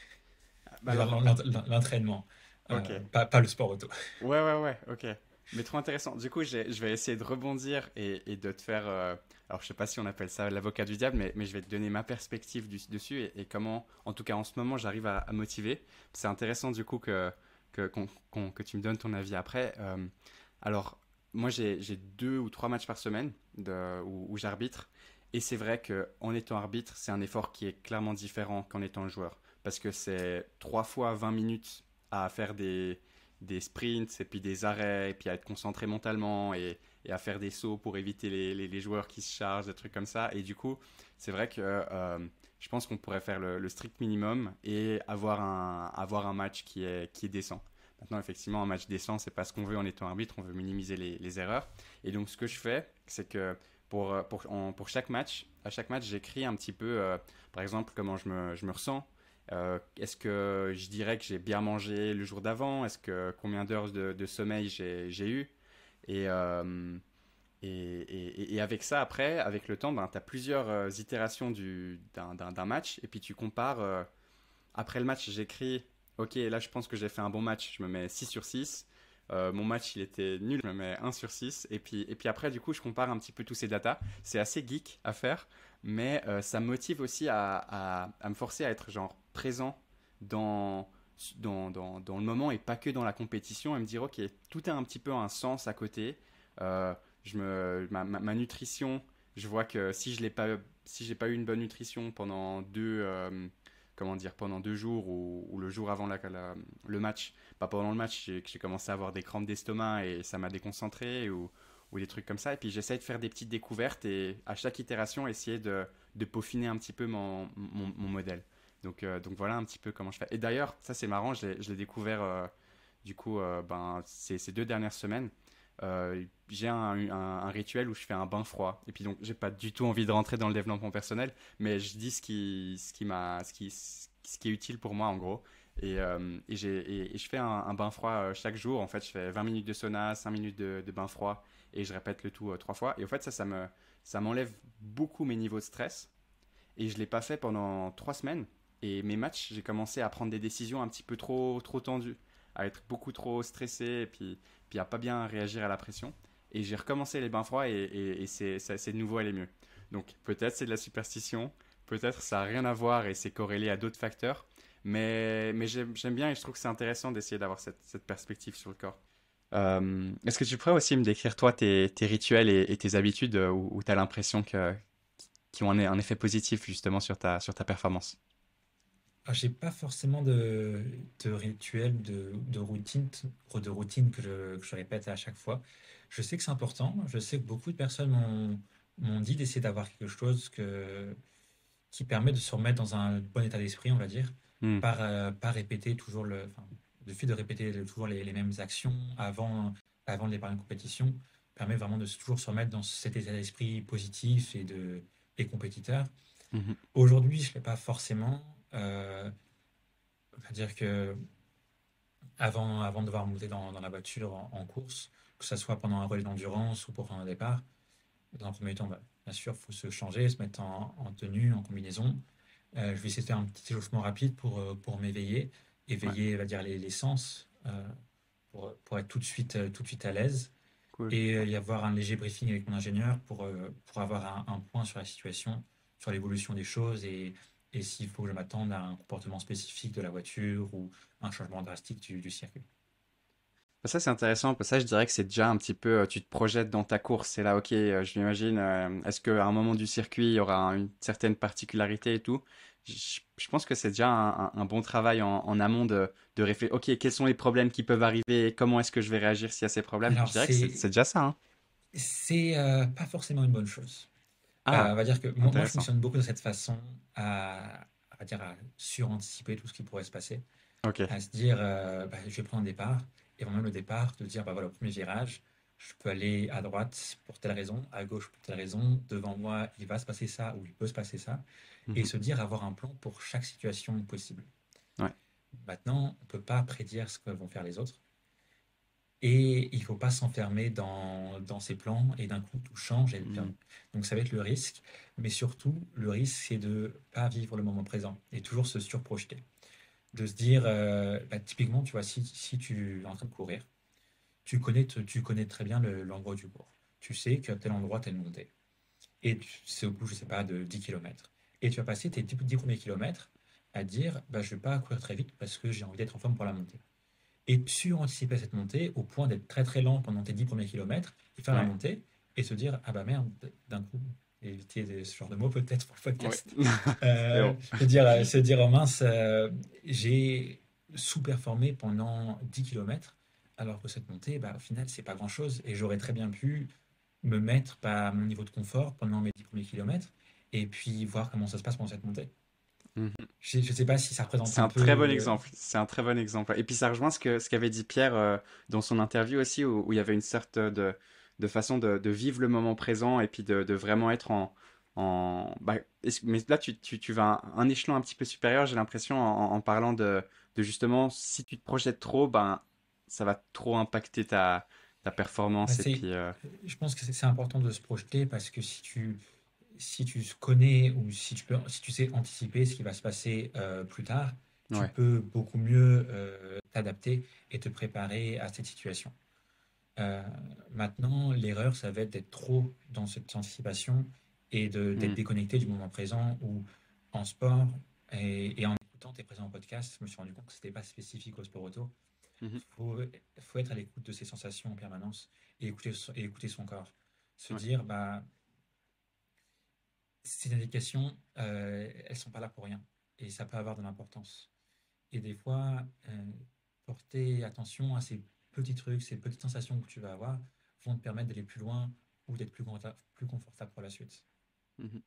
Ah, bah L'en- alors, l'en- L'entraînement, ok. euh, pas, pas le sport auto. Ouais, ouais, ouais, ok. Mais trop intéressant. Du coup, j'ai- je vais essayer de rebondir et, et de te faire. euh, alors, je sais pas si on appelle ça l'avocat du diable, mais, mais je vais te donner ma perspective du- dessus et, et comment, en tout cas en ce moment, j'arrive à, à motiver. C'est intéressant du coup que, que, qu'on- qu'on- que tu me donnes ton avis après. Euh, alors, moi, j'ai j'ai deux ou trois matchs par semaine de, où, où j'arbitre. Et c'est vrai qu'en étant arbitre, c'est un effort qui est clairement différent qu'en étant joueur. Parce que c'est trois fois vingt minutes à faire des des sprints et puis des arrêts et puis à être concentré mentalement et, et à faire des sauts pour éviter les, les, les joueurs qui se chargent, des trucs comme ça. Et du coup, c'est vrai que euh, je pense qu'on pourrait faire le, le strict minimum et avoir un, avoir un match qui est, qui est décent. Maintenant, effectivement, un match décent, c'est pas ce qu'on veut en étant arbitre, on veut minimiser les, les erreurs. Et donc, ce que je fais, c'est que pour, pour, en- pour chaque match, à chaque match, j'écris un petit peu, euh, par exemple, comment je me, je me ressens. Euh, est-ce que je dirais que j'ai bien mangé le jour d'avant? Est-ce que combien d'heures de, de sommeil j'ai, j'ai eu? Et, euh, et, et- et avec ça, après, avec le temps, ben, tu as plusieurs euh, itérations du, d'un, d'un- d'un match. Et puis tu compares. Euh, après le match, j'écris, ok, là je pense que j'ai fait un bon match. Je me mets six sur six. Euh, mon match, il était nul. Je me mets un sur six. Et puis, et puis après, du coup, je compare un petit peu tous ces datas. C'est assez geek à faire. Mais euh, ça me motive aussi à, à, à me forcer à être genre présent dans, dans, dans, dans le moment et pas que dans la compétition et me dire, ok, tout a un petit peu un sens à côté. Euh, je me, ma, ma, ma nutrition, je vois que si je n'ai pas, si j'ai pas eu une bonne nutrition pendant deux, euh, comment dire, pendant deux jours ou, ou le jour avant la, la- le match, pas pendant le match, j'ai j'ai commencé à avoir des crampes d'estomac et ça m'a déconcentré ou, ou des trucs comme ça. Et puis j'essaie de faire des petites découvertes et à chaque itération, essayer de, de peaufiner un petit peu mon, mon, mon modèle. Donc, euh, donc voilà un petit peu comment je fais. Et d'ailleurs, ça c'est marrant, je l'ai je l'ai découvert euh, du coup euh, ben, ces, ces deux dernières semaines. Euh, j'ai un, un- un rituel où je fais un bain froid. Et puis donc, j'ai pas du tout envie de rentrer dans le développement personnel, mais je dis ce qui, ce qui m'a, ce qui, ce qui est utile pour moi en gros. Et, euh, et, j'ai, et, et je fais un, un bain froid euh, chaque jour. En fait, je fais vingt minutes de sauna, cinq minutes de, de bain froid et je répète le tout euh, trois fois. Et au fait, ça, ça me, ça m'enlève beaucoup mes niveaux de stress. Et je l'ai pas fait pendant trois semaines. Et mes matchs, j'ai commencé à prendre des décisions un petit peu trop, trop tendues, à être beaucoup trop stressé et puis, puis à pas bien réagir à la pression. Et j'ai recommencé les bains froids et, et, et c'est, ça- c'est de nouveau aller mieux. Donc peut-être c'est de la superstition, peut-être ça n'a rien à voir et c'est corrélé à d'autres facteurs. Mais, mais j'aime, j'aime bien et je trouve que c'est intéressant d'essayer d'avoir cette, cette perspective sur le corps. Euh, est-ce que tu pourrais aussi me décrire toi tes, tes rituels et, et tes habitudes euh, où, où tu as l'impression que, qui ont un, un effet positif justement sur ta, sur ta performance? Ah, j'ai pas forcément de, de rituel, de, de routine, de routine que je, que je répète à chaque fois. Je sais que c'est important. Je sais que beaucoup de personnes m'ont m'ont dit d'essayer d'avoir quelque chose que, qui permet de se remettre dans un bon état d'esprit, on va dire, Hmm, par, euh, par répéter toujours le, enfin, le fait de répéter le- toujours les, les mêmes actions avant, avant le départ d'une compétition permet vraiment de se- toujours se remettre dans cet état d'esprit positif et de et compétiteur. mhm, Aujourd'hui, je ne l'ai pas forcément. Euh, C'est-à-dire que avant, avant de devoir monter dans, dans la voiture en, en course, que ce soit pendant un relais d'endurance ou pour un départ, dans un premier temps, bah, bien sûr, il faut se changer, se mettre en, en tenue, en combinaison. Euh, je vais essayer de faire un petit échauffement rapide pour, euh, pour m'éveiller, ouais, éveiller, on va dire, les, les sens, euh, pour, pour être tout de suite, euh, tout de suite à l'aise. cool. Et euh, y avoir un léger briefing avec mon ingénieur pour, euh, pour avoir un, un point sur la situation, sur l'évolution des choses et, et s'il faut que je m'attende à un comportement spécifique de la voiture ou un changement drastique du, du circuit. Bah, ça, c'est intéressant. Parce que ça, je dirais que c'est déjà un petit peu, euh, tu te projettes dans ta course. C'est là, ok, euh, je m'imagine, euh, est-ce qu'à un moment du circuit, il y aura une certaine particularité et tout. Je, je pense que c'est déjà un, un- un bon travail en, en amont de, de réfléchir, ok, quels sont les problèmes qui peuvent arriver, comment est-ce que je vais réagir s'il y a ces problèmes. Je Alors, dirais que c'est c'est c'est déjà ça, hein. c'est euh, pas forcément une bonne chose. Euh, on Ah, va dire que moi, moi, je intéressant. fonctionne beaucoup de cette façon à, à dire, à suranticiper tout ce qui pourrait se passer, Ok. à se dire, euh, bah, je vais prendre un départ, et avant même le départ, de dire, bah voilà, au premier virage, je peux aller à droite pour telle raison, à gauche pour telle raison, devant moi, il va se passer ça ou il peut se passer ça, et Mhm. se dire avoir un plan pour chaque situation possible. Ouais. Maintenant, on ne peut pas prédire ce que vont faire les autres, Et il faut pas s'enfermer dans, dans ses plans et d'un coup tout change et Hmm. donc ça va être le risque. Mais surtout, le risque, c'est de pas vivre le moment présent et toujours se surprojeter. De se dire, euh, bah, typiquement, tu vois, si, si tu es en train de courir, tu connais, te- tu connais très bien le- l'endroit du cours. Tu sais qu'à tel endroit, tu as une montée. Et tu- c'est au bout, je sais pas, de dix kilomètres. Et tu vas passer tes dix dix premiers kilomètres à dire, bah, je vais pas courir très vite parce que j'ai envie d'être en forme pour la montée. Et suranticiper cette montée au point d'être très très lent pendant tes dix premiers kilomètres et faire la Ouais, montée et se dire, ah bah merde, d'un coup, éviter des- ce genre de mots peut-être pour le ouais. podcast. C'est Euh, bon. se dire, euh, se dire, oh mince, euh, j'ai sous-performé pendant dix kilomètres alors que cette montée, bah, au final, c'est pas grand-chose et j'aurais très bien pu me mettre pas à mon niveau de confort pendant mes dix premiers kilomètres et puis voir comment ça se passe pendant cette montée. Mhm. Je, je sais pas si ça représente C'est un un peu. très bon euh, exemple. C'est un très bon exemple. Et puis ça rejoint ce que ce qu'avait dit Pierre euh, dans son interview aussi, où, où il y avait une sorte de, de façon de, de vivre le moment présent et puis de, de vraiment être en, en bah, est-ce- mais là tu, tu, tu vas un, un échelon un petit peu supérieur, j'ai l'impression, en, en parlant de, de justement si tu te projettes trop, ben ça va trop impacter ta, ta bah, performance et c'est, puis euh, je pense que c'est c'est important de se projeter parce que si tu, si tu connais ou si tu peux, si tu sais anticiper ce qui va se passer euh, plus tard, tu ouais. peux beaucoup mieux euh, t'adapter et te préparer à cette situation. Euh, Maintenant, l'erreur, ça va être d'être trop dans cette anticipation et de, d'être Hmm. déconnecté du moment présent ou en sport et, et en écoutant tes présents podcasts, je me suis rendu compte que c'était pas spécifique au sport auto. Mhm. Faut, faut être à l'écoute de ses sensations en permanence et écouter, son- et écouter son corps. Se Ouais. dire, bah, ces indications, euh, elles sont pas là pour rien et ça peut avoir de l'importance. Et des fois, euh, porter attention à ces petits trucs, ces petites sensations que tu vas avoir vont te permettre d'aller plus loin ou d'être plus, conforta- plus confortable pour la suite. Mhm.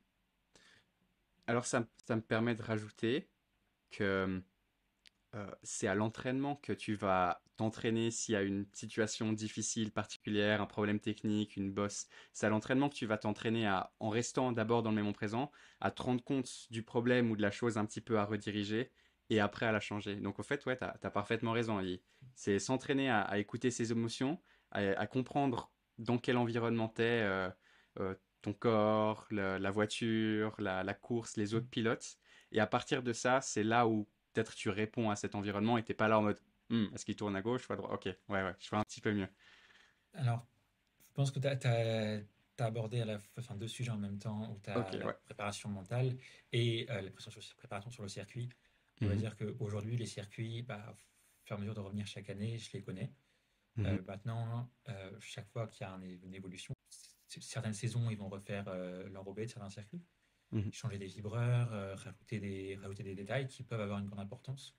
Alors ça, me- ça me permet de rajouter que euh, c'est à l'entraînement que tu vas t'entraîner s'il y a une situation difficile, particulière, un problème technique, une bosse. C'est à l'entraînement que tu vas t'entraîner à, en restant d'abord dans le moment présent, à te rendre compte du problème ou de la chose un petit peu à rediriger et après à la changer. Donc au fait, ouais, tu as parfaitement raison. Il- C'est s'entraîner à, à écouter ses émotions, à, à comprendre dans quel environnement t'es, euh, euh, ton corps, la, la voiture, la, la course, les autres pilotes. Et à partir de ça, c'est là où peut-être tu réponds à cet environnement et t'es pas là en mode Hmm, est-ce qu'il tourne à gauche ou à droite? Ok, ouais, ouais, je fais un petit peu mieux. Alors, je pense que tu as, abordé à la fois enfin, deux sujets en même temps, où tu Ok, as la ouais. préparation mentale et euh, la préparation sur, préparation sur le circuit. On va Mhm, dire qu'aujourd'hui, les circuits, bah, au fur et à mesure de revenir chaque année, je les connais. mhm, Euh, maintenant, euh, chaque fois qu'il y a un- une évolution, c- certaines saisons, ils vont refaire euh, l'enrobé de certains circuits, mhm. changer des vibreurs, euh, rajouter des, rajouter des détails qui peuvent avoir une grande importance.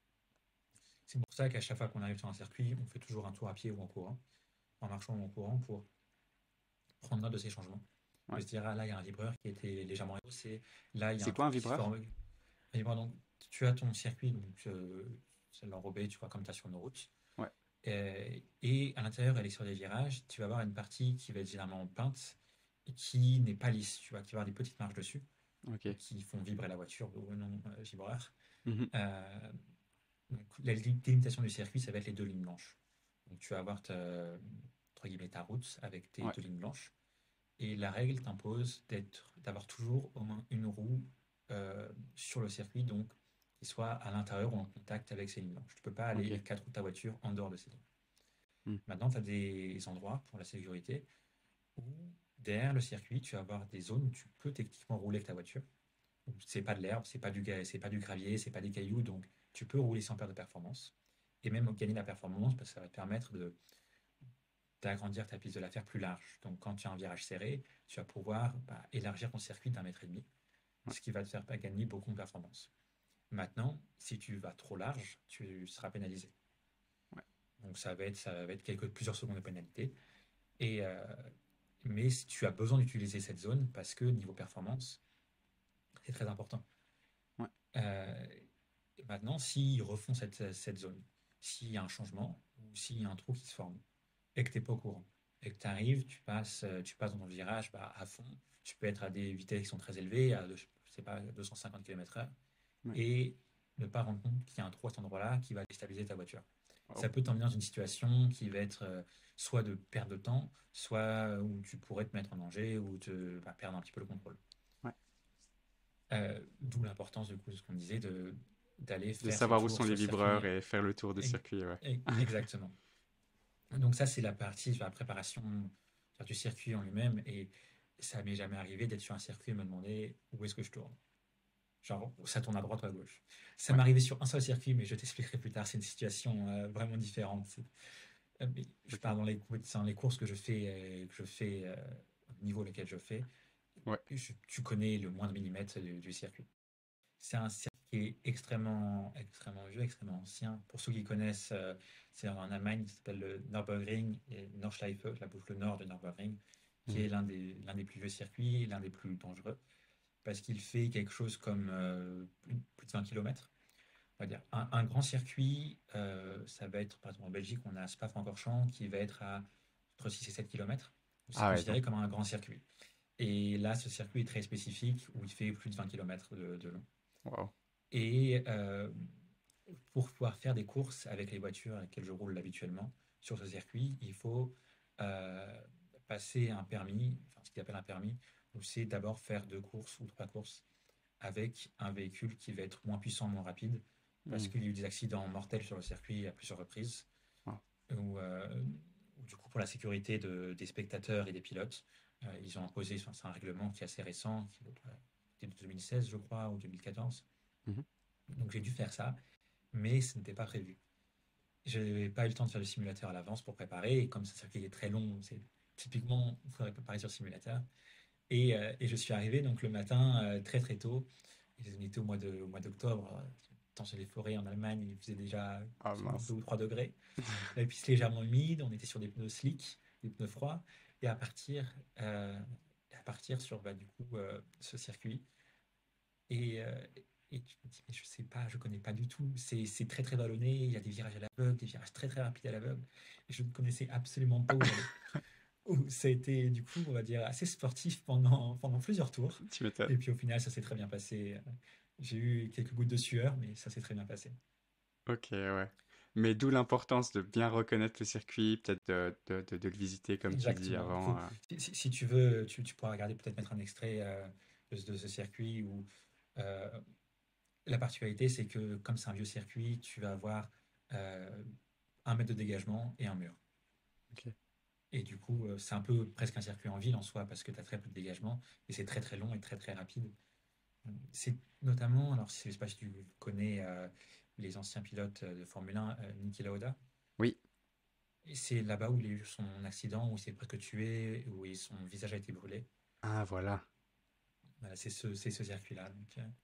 C'est pour ça qu'à chaque fois qu'on arrive sur un circuit, on fait toujours un tour à pied ou en courant, en marchant ou en courant, pour prendre note de ces changements. De Ouais. se dire, ah là, il y a un vibreur qui était légèrement rehaussé, là, il y a C'est un quoi un trou qui se vibreur? forme. Un vibreur, donc, tu as ton circuit, donc euh, c'est l'enrobé, tu vois, comme tu as sur nos routes. Ouais, Euh, et à l'intérieur, elle est sur des virages. Tu vas avoir une partie qui va être généralement peinte et qui n'est pas lisse. Tu vois, qui va avoir des petites marges dessus ok. qui font vibrer la voiture au non euh, vibreur. Mhm, Euh, donc, la délimitation du circuit, ça va être les deux lignes blanches. Donc, tu vas avoir ta, entre guillemets, ta route avec tes ouais, deux lignes blanches. Et la règle t'impose d'être, d'avoir toujours au moins une roue euh, sur le circuit, donc qui soit à l'intérieur ou en contact avec ces lignes blanches. Tu ne peux pas aller ok. les quatre roues de ta voiture en dehors de ces lignes. Hmm, Maintenant, tu as des endroits pour la sécurité où derrière le circuit, tu vas avoir des zones où tu peux techniquement rouler avec ta voiture. C'est pas de l'herbe, c'est pas du ga- c'est pas du gravier, c'est pas des cailloux, donc tu peux rouler sans perdre de performance. Et même gagner la performance, parce que ça va te permettre de d'agrandir ta piste, de la faire plus large. Donc quand tu as un virage serré, tu vas pouvoir bah, élargir ton circuit d'un mètre et demi, ouais, ce qui va te faire gagner beaucoup de performance. Maintenant, si tu vas trop large, tu seras pénalisé. ouais. Donc ça va être, ça va être quelques, plusieurs secondes de pénalité. Et, euh, mais si tu as besoin d'utiliser cette zone, parce que niveau performance, c'est très important. Ouais. Euh, Maintenant, s'ils refont cette, cette zone, s'il y a un changement ou s'il y a un trou qui se forme et que tu n'es pas au courant et que tu arrives, tu passes, euh, tu passes dans ton virage bah, à fond, tu peux être à des vitesses qui sont très élevées, à je sais pas, deux cent cinquante kilomètres heure Ouais. et ne pas rendre compte qu'il y a un trou à cet endroit-là qui va déstabiliser ta voiture. Ça Oh. peut t'emmener dans une situation qui va être euh, soit de perte de temps, soit où tu pourrais te mettre en danger ou te bah, perdre un petit peu le contrôle. Ouais. Euh, d'où l'importance du coup de ce qu'on disait de d'aller De faire ce savoir où tour sont sur les le circuit. vibreurs et faire le tour de E- circuit, ouais. e- Exactement. Donc ça, c'est la partie, enfin, la préparation faire du circuit en lui-même. Et ça m'est jamais arrivé d'être sur un circuit et me demander où est-ce que je tourne. Genre, ça tourne à droite ou à gauche. Ça Ouais. m'est arrivé sur un seul circuit, mais je t'expliquerai plus tard. C'est une situation euh, vraiment différente. C'est- euh, mais je Ok. parle dans les, cou- dans les courses que je fais, euh, que je fais euh, au niveau lequel je fais. Ouais. je- tu connais le moindre millimètre du, du circuit. C'est un circuit qui est extrêmement, extrêmement vieux, extrêmement ancien. Pour ceux qui connaissent, euh, c'est en Allemagne, ça s'appelle le Nürburgring et Nordschleife, la boucle nord de Nürburgring, qui Mhm. est l'un des, l'un des plus vieux circuits et l'un des plus dangereux, parce qu'il fait quelque chose comme euh, plus, plus de vingt kilomètres. On va dire un, un grand circuit, euh, ça va être, par exemple en Belgique, on a Spa-Francorchamps qui va être à entre six et sept kilomètres. C'est Ah ouais, donc, considéré comme un grand circuit. Et là, ce circuit est très spécifique où il fait plus de vingt kilomètres de, de long. wow. Et euh, pour pouvoir faire des courses avec les voitures avec lesquelles je roule habituellement sur ce circuit, il faut euh, passer un permis, enfin ce qu'il appelle un permis, où c'est d'abord faire deux courses ou trois courses avec un véhicule qui va être moins puissant, moins rapide, parce Mhm. qu'il y a eu des accidents mortels sur le circuit à plusieurs reprises, Wow. où, euh, où du coup pour la sécurité de- des spectateurs et des pilotes, euh, ils ont imposé, enfin, c'est un règlement qui est assez récent, qui était de deux mille seize je crois, ou deux mille quatorze. Mhm. Donc j'ai dû faire ça, mais ce n'était pas prévu. Je n'avais pas eu le temps de faire le simulateur à l'avance pour préparer, et comme ce circuit est très long, c'est typiquement, il faudrait préparer sur le simulateur. Et, euh, et je suis arrivé donc le matin euh, très très tôt. Et on était au mois de, au mois d'octobre. euh, Dans les forêts en Allemagne, il faisait déjà Ah deux mince. ou trois degrés. La piste légèrement humide, on était sur des pneus slick, des pneus froids. Et à partir, euh, à partir sur bah, du coup euh, ce circuit, et, euh, et tu me dis, mais je sais pas, je connais pas du tout. C'est c'est très très vallonné, il y a des virages à l'aveugle, des virages très très rapides à l'aveugle. Et je ne connaissais absolument pas où j'allais. Ouh, ça a été du coup, on va dire, assez sportif pendant, pendant plusieurs tours. Tu m'étonnes. Et puis au final, ça s'est très bien passé. J'ai eu quelques gouttes de sueur, mais ça s'est très bien passé. Ok, ouais. Mais d'où l'importance de bien reconnaître le circuit, peut-être de, de, de- de le visiter comme tu dis Exactement. avant. Faut, euh. si, si- si tu veux, tu, tu pourras regarder, peut-être mettre un extrait euh, de, ce de ce circuit où euh, la particularité, c'est que comme c'est un vieux circuit, tu vas avoir euh, un mètre de dégagement et un mur. Ok. Et du coup, euh, c'est un peu presque un circuit en ville en soi parce que tu as très peu de dégagement et c'est très très long et très très rapide. C'est notamment, alors je ne sais pas si tu connais euh, les anciens pilotes euh, de Formule un, euh, Niki Lauda. Oui. Et c'est là-bas où il a eu son accident, où il s'est presque tué, où il- son visage a été brûlé. Ah, voilà. Voilà, c'est ce, c'est ce circuit-là. Donc, euh,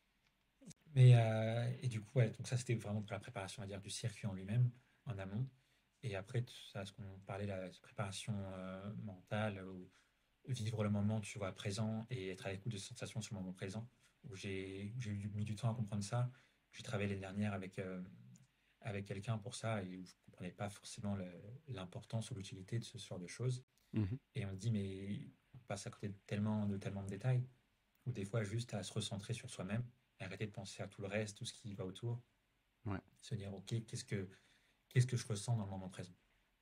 mais, euh, et du coup, ouais, donc ça c'était vraiment pour la préparation, on va dire, du circuit en lui-même, en amont. Et après, tout ça, ce qu'on parlait, la préparation euh, mentale, ou vivre le moment, tu vois, présent et être à l'écoute de sensations sur le moment présent, où j'ai j'ai eu- mis du temps à comprendre ça. J'ai travaillé l'année dernière avec, euh, avec quelqu'un pour ça et où je ne comprenais pas forcément le- l'importance ou l'utilité de ce genre de choses. Mhm. Et on se dit, mais on passe à côté de tellement de, tellement de détails, ou des fois juste à se recentrer sur soi-même, et arrêter de penser à tout le reste, tout ce qui va autour, Ouais. se dire, ok, qu'est-ce que, qu'est-ce que je ressens dans le moment présent?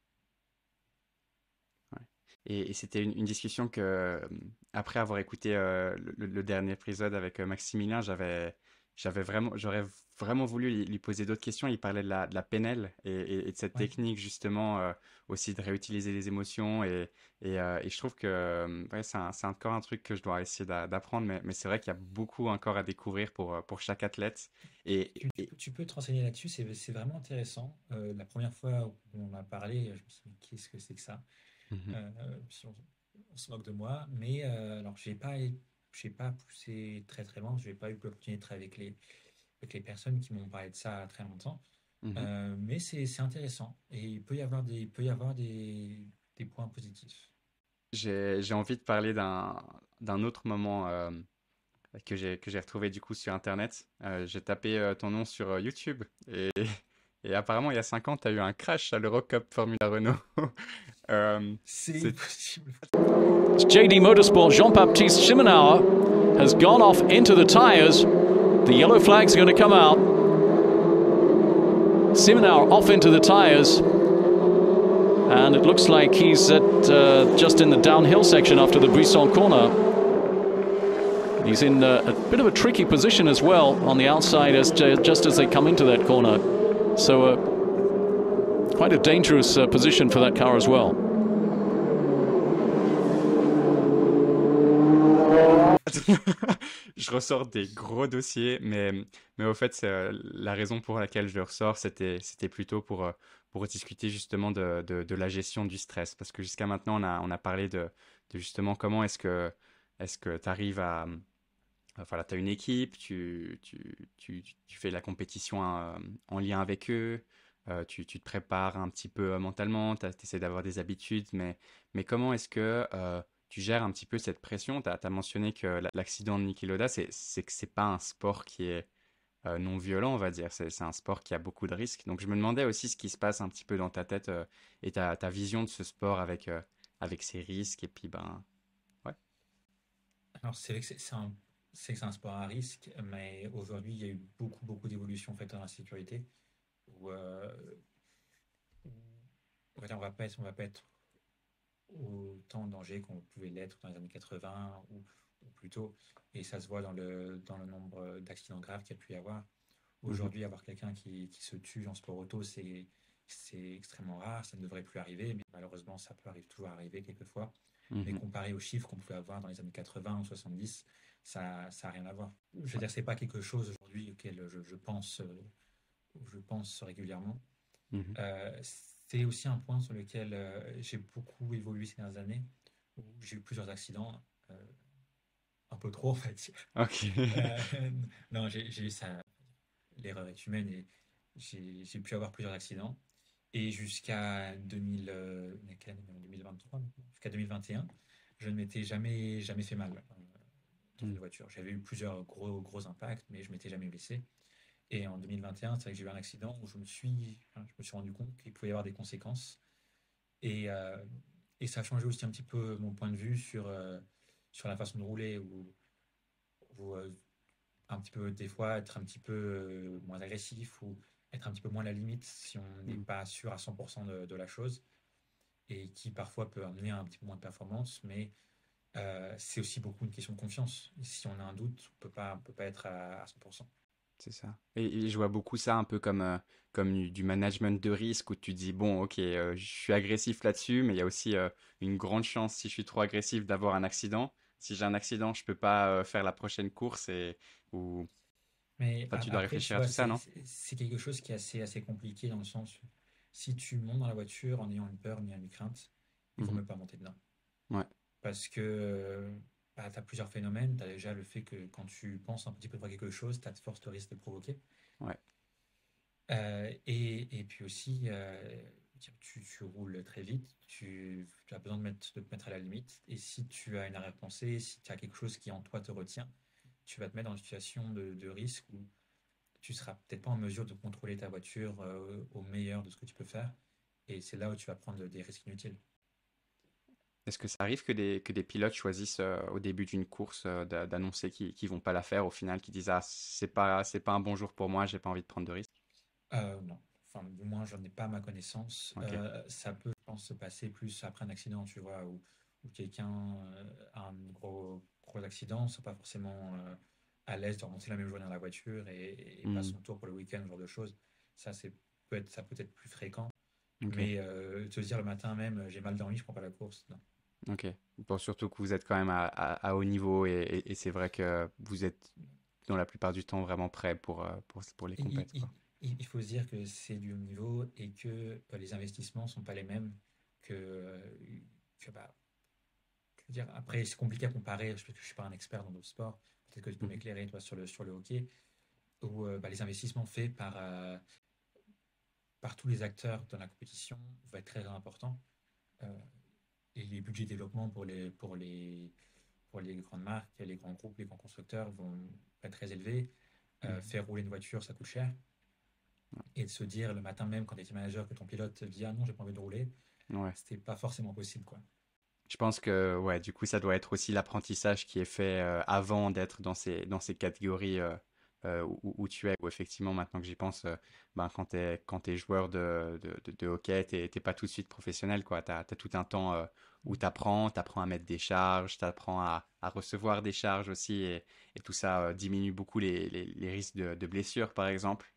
Ouais. Et, et c'était une, une discussion que, euh, après avoir écouté euh, le, le dernier épisode avec euh, Maximilien, j'avais, j'avais vraiment, j'aurais vraiment voulu lui, lui poser d'autres questions. Il parlait de la, de la P N L et, et- et de cette Ouais. technique justement euh, aussi de réutiliser les émotions. Et, et, euh, et je trouve que euh, ouais, c'est un- c'est encore un truc que je dois essayer d'a- d'apprendre, mais, mais c'est vrai qu'il y a beaucoup encore à découvrir pour, euh, pour chaque athlète. Et, Tu, tu et- peux, tu peux te renseigner là-dessus, c'est c'est vraiment intéressant. Euh, la première fois où on m'a parlé, je me suis dit, mais qu'est-ce que c'est que ça? Mhm. Euh, si on, on se moque de moi, mais euh, alors j'ai pas, j'ai pas poussé très très loin, j'ai pas eu l'opportunité de travailler avec les, avec les personnes qui m'ont parlé de ça très longtemps. Mhm. Euh, mais c'est c'est intéressant et il peut y avoir des, il peut y avoir des, des points positifs. J'ai, j'ai envie de parler d'un, d'un autre moment. euh, que j'ai que j'ai retrouvé du coup sur Internet. Euh, j'ai tapé euh, ton nom sur euh, YouTube et, et apparemment il y a cinq ans, tu as eu un crash à l'Eurocup Formula Renault. Euh, C'est c'est... possible. J D Motorsport Jean-Baptiste Simonauer has gone off into the tyres. The yellow flags are going to come out. Simonauer off into the tyres. And it looks like he's at uh, just in the downhill section after the Brisson corner. He's in uh, a bit of a tricky position as well on the outside as just as they come into that corner. So uh, quite a dangerous uh, position for that car as well. Je ressors des gros dossiers, mais, mais au fait, c'est, euh, la raison pour laquelle je le ressors, c'était, c'était plutôt pour, euh, pour discuter justement de, de, de la gestion du stress. Parce que jusqu'à maintenant, on a, on a parlé de, de justement comment est-ce que est-ce que tu arrives à... Voilà, tu as une équipe, tu, tu, tu, tu fais la compétition euh, en lien avec eux, euh, tu, tu te prépares un petit peu euh, mentalement, tu essaies d'avoir des habitudes, mais, mais comment est-ce que euh, tu gères un petit peu cette pression? Tu as mentionné que la- l'accident de Niki Lauda, c'est c'est que c'est pas un sport qui est euh, non violent, on va dire, c'est c'est un sport qui a beaucoup de risques. Donc je me demandais aussi ce qui se passe un petit peu dans ta tête euh, et ta, ta vision de ce sport avec, euh, avec ses risques, et puis ben, ouais. Alors, c'est vrai que c'est c'est un, c'est que c'est un sport à risque, mais aujourd'hui, il y a eu beaucoup, beaucoup d'évolutions faites dans la sécurité. Où, euh, où, on va dire, on va pas être, on va pas être autant en danger qu'on pouvait l'être dans les années quatre-vingts ou, ou plus tôt. Et ça se voit dans le, dans le nombre d'accidents graves qu'il y a pu y avoir. Mhm, Aujourd'hui, avoir quelqu'un qui, qui se tue en sport auto, c'est, c'est extrêmement rare. Ça ne devrait plus arriver, mais malheureusement, ça peut arriver, toujours arriver quelquefois. Mais mhm, comparé aux chiffres qu'on pouvait avoir dans les années quatre-vingts ou soixante-dix, ça n'a rien à voir. Je veux dire, c'est pas quelque chose aujourd'hui auquel je, je pense, euh, je pense régulièrement. mhm. Euh, c'est aussi un point sur lequel euh, j'ai beaucoup évolué ces dernières années, où j'ai eu plusieurs accidents, euh, un peu trop en fait. Ok. Euh, non, j'ai j'ai eu ça, l'erreur est humaine et j'ai j'ai pu avoir plusieurs accidents. Et jusqu'à deux mille, euh, on est quelle année maintenant, deux mille vingt-trois maintenant jusqu'à deux mille vingt et un, je ne m'étais jamais, jamais fait mal euh, dans une Mhm, voiture. J'avais eu plusieurs gros, gros impacts, mais je m'étais jamais blessé. Et en deux mille vingt et un, c'est vrai que j'ai eu un accident où je me suis, enfin, je me suis rendu compte qu'il pouvait y avoir des conséquences. Et, euh, et ça a changé aussi un petit peu mon point de vue sur, euh, sur la façon de rouler, ou, ou, euh, un petit peu, des fois, être un petit peu euh, moins agressif ou être un petit peu moins à la limite si on n'est mhm. pas sûr à cent pour cent de, de la chose, et qui parfois peut amener à un petit peu moins de performance, mais euh, c'est aussi beaucoup une question de confiance. Et si on a un doute, on peut pas, on peut pas être à, à cent pour cent. C'est ça. Et, et je vois beaucoup ça un peu comme, euh, comme du, du management de risque où tu dis, bon, ok, euh, je suis agressif là-dessus, mais il y a aussi euh, une grande chance, si je suis trop agressif, d'avoir un accident. Si j'ai un accident, je peux pas euh, faire la prochaine course et ou Mais enfin, tu a- dois après, tu réfléchir à vois, tout ça, c'est non? c'est- c'est quelque chose qui est assez, assez compliqué dans le sens où si tu montes dans la voiture en ayant une peur, en ayant une crainte, il vaut Mhm. mieux pas monter dedans. Ouais. Parce que euh, bah, tu as plusieurs phénomènes. Tu as déjà le fait que quand tu penses un petit peu de quelque chose, tu as de fortes risques de provoquer. Ouais. Euh, et, et puis aussi, euh, tu, tu roules très vite, tu, tu as besoin de, mettre, de te mettre à la limite. Et si tu as une arrière-pensée, si tu as quelque chose qui en toi te retient, tu vas te mettre dans une situation de, de risque où tu seras peut-être pas en mesure de contrôler ta voiture euh, au meilleur de ce que tu peux faire. Et c'est là où tu vas prendre des risques inutiles. Est-ce que ça arrive que des, que des pilotes choisissent euh, au début d'une course euh, d'a- d'annoncer qu'ils qu'ils vont pas la faire au final, qu'ils disent, ah, c'est pas, c'est pas un bon jour pour moi, j'ai pas envie de prendre de risques? Euh, non, enfin, du moins, j'en ai pas à ma connaissance. Ok. Euh, ça peut, je pense, se passer plus après un accident, tu vois, où, où quelqu'un euh, a un gros, gros accident, c'est pas forcément euh, à l'aise de remonter la même journée dans la voiture et, et passe Hmm. son tour pour le week-end, ce genre de choses. Ça, c'est peut être, ça peut être plus fréquent. Ok. Mais euh, te dire le matin même, j'ai mal dormi, je prends pas la course. Non. Ok. Bon, surtout que vous êtes quand même à, à- à haut niveau et, et- et c'est vrai que vous êtes dans la plupart du temps vraiment prêt pour, euh, pour, pour les Il, il- compètes, il- quoi. il- il faut se dire que c'est du haut niveau et que euh, les investissements sont pas les mêmes que, euh, que bah, je veux dire, après, c'est compliqué à comparer, parce que je ne suis pas un expert dans d'autres sports. Peut-être que tu peux Mhm. m'éclairer, toi, sur le, sur le hockey, où euh, bah, les investissements faits par, euh, par tous les acteurs dans la compétition vont être très importants. Euh, et les budgets de développement pour les, pour les, pour les grandes marques, les grands groupes, les grands constructeurs vont être très élevés. Euh, Mhm. faire rouler une voiture, ça coûte cher. Et de se dire le matin même, quand tu es manager, que ton pilote te dit ah non, j'ai pas envie de rouler, Ouais. c'était pas forcément possible, quoi. Je pense que, ouais, du coup, ça doit être aussi l'apprentissage qui est fait euh, avant d'être dans ces, dans ces catégories euh, euh, où, où tu es, où effectivement, maintenant que j'y pense, euh, ben, quand tu es, quand t'es joueur de, de, de, de hockey, tu n'es pas tout de suite professionnel, quoi. Tu as tout un temps euh, où tu apprends, tu apprends à mettre des charges, tu apprends à, à recevoir des charges aussi, et, et tout ça euh, diminue beaucoup les, les, les risques de, de blessures, par exemple.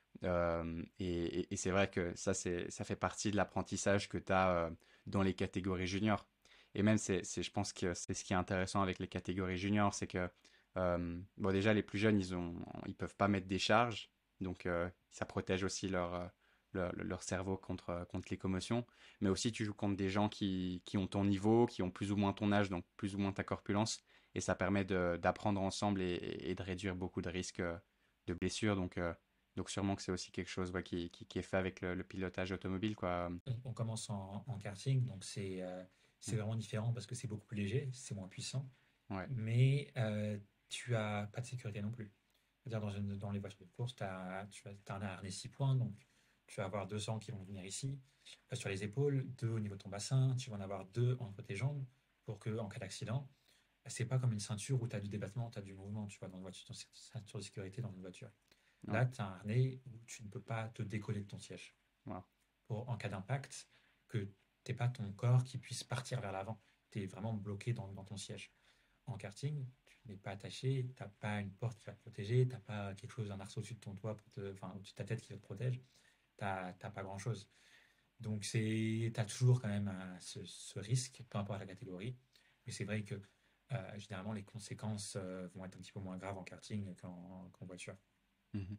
Euh, et et- et c'est vrai que ça, c'est, ça fait partie de l'apprentissage que tu as dans les catégories juniors. Et même, c'est, c'est, je pense que c'est ce qui est intéressant avec les catégories juniors, c'est que, euh, bon, déjà, les plus jeunes, ils ont, ils peuvent pas mettre des charges, donc euh, ça protège aussi leur, euh, leur, leur cerveau contre, contre les commotions. Mais aussi, tu joues contre des gens qui, qui ont ton niveau, qui ont plus ou moins ton âge, donc plus ou moins ta corpulence, et ça permet de, d'apprendre ensemble et, et de réduire beaucoup de risques euh, de blessures. Donc, euh, donc sûrement que c'est aussi quelque chose ouais, qui, qui, qui est fait avec le, le pilotage automobile, quoi. On, on commence en, en karting, donc c'est euh, c'est Mm. vraiment différent parce que c'est beaucoup plus léger, c'est moins puissant, Ouais. mais euh, tu as pas de sécurité non plus. C'est-à-dire dans, une, dans les voitures de course, t'as, tu as, t'as un harnais six points, donc tu vas avoir deux cents qui vont venir ici, euh, sur les épaules, deux au niveau de ton bassin, tu vas en avoir deux entre tes jambes pour que en cas d'accident, c'est pas comme une ceinture où tu as du débattement, tu as du mouvement, tu vois, dans une voiture, dans une ceinture de sécurité dans une voiture. Ouais. Là, tu as un harnais où tu ne peux pas te décoller de ton siège. Wow. Pour, en cas d'impact, que t'aies pas ton corps qui puisse partir vers l'avant. Tu es vraiment bloqué dans, dans ton siège. En karting, tu n'es pas attaché, tu n'as pas une porte qui va te protéger, tu n'as pas quelque chose, un arceau au-dessus de ton toit, pour te, enfin au-dessus de ta tête qui te protège. Tu n'as pas grand-chose. Donc tu as toujours quand même un- ce, ce risque, peu importe la catégorie. Mais c'est vrai que euh, généralement les conséquences euh, vont être un petit peu moins graves en karting qu'en qu'en voiture. Mhm.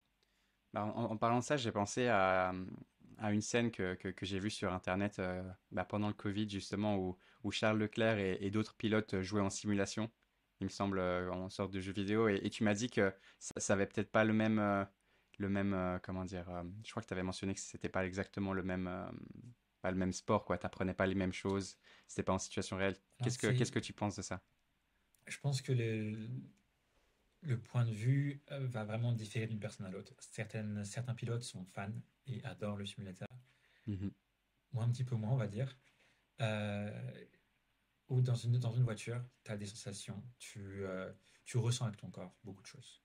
Bah, en, en parlant de ça, j'ai pensé à, à une scène que, que, que j'ai vue sur Internet euh, bah, pendant le Covid, justement, où, où Charles Leclerc et, et d'autres pilotes jouaient en simulation, il me semble, euh, en sorte de jeu vidéo. Et, et tu m'as dit que ça, ça avait peut-être pas le même, euh, le même euh, comment dire, euh, je crois que tu avais mentionné que c'était pas exactement le même, euh, pas le même sport, quoi. T'apprenais pas les mêmes choses, c'était pas en situation réelle. Alors, Qu'est-ce que, qu'est-ce c'est, que tu penses de ça? je pense que le, le point de vue euh, va vraiment différer d'une personne à l'autre. Certaines, certains pilotes sont fans et adorent le simulateur. Mhm. Moi, un petit peu moins, on va dire. Euh, ou dans une, dans une voiture, tu as des sensations. Tu, euh, tu ressens avec ton corps beaucoup de choses.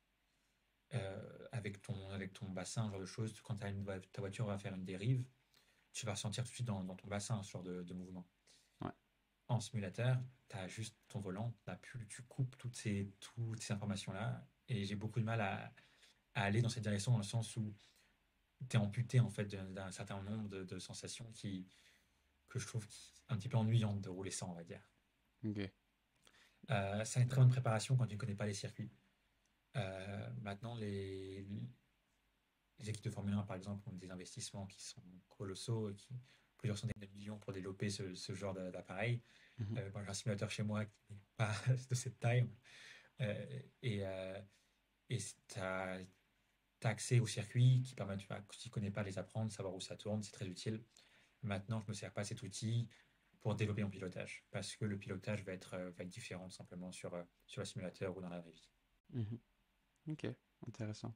Euh, avec ton, avec ton bassin, ce genre de choses. Quand t'as une, ta voiture va faire une dérive, tu vas ressentir tout de suite dans, dans ton bassin ce genre de, de mouvement. Ouais. En simulateur, tu as juste ton volant, t'as pu, tu coupes toutes ces, toutes ces informations-là. Et j'ai beaucoup de mal à, à aller dans cette direction dans le sens où tu es amputé en fait d'un d'un certain nombre de, de sensations qui, que je trouve qui- un petit peu ennuyantes de rouler sans, on va dire. Ok. Euh, c'est une très bonne préparation quand tu ne connais pas les circuits. Euh, maintenant, les, les équipes de Formule un, par exemple, ont des investissements qui sont colossaux, et qui, plusieurs centaines de millions pour développer ce, ce genre d'a- d'appareil. Mhm. Euh, moi, j'ai un simulateur chez moi qui n'est pas de cette taille. Euh, et euh, et tu as accès aux circuits qui permettent, tu vois, si tu ne connais pas les apprendre, savoir où ça tourne, c'est très utile. Maintenant, je ne me sers pas de cet outil pour développer mon pilotage, parce que le pilotage va être, euh, va être différent tout simplement sur, euh, sur le simulateur ou dans la vraie vie. Mhm. Ok, intéressant.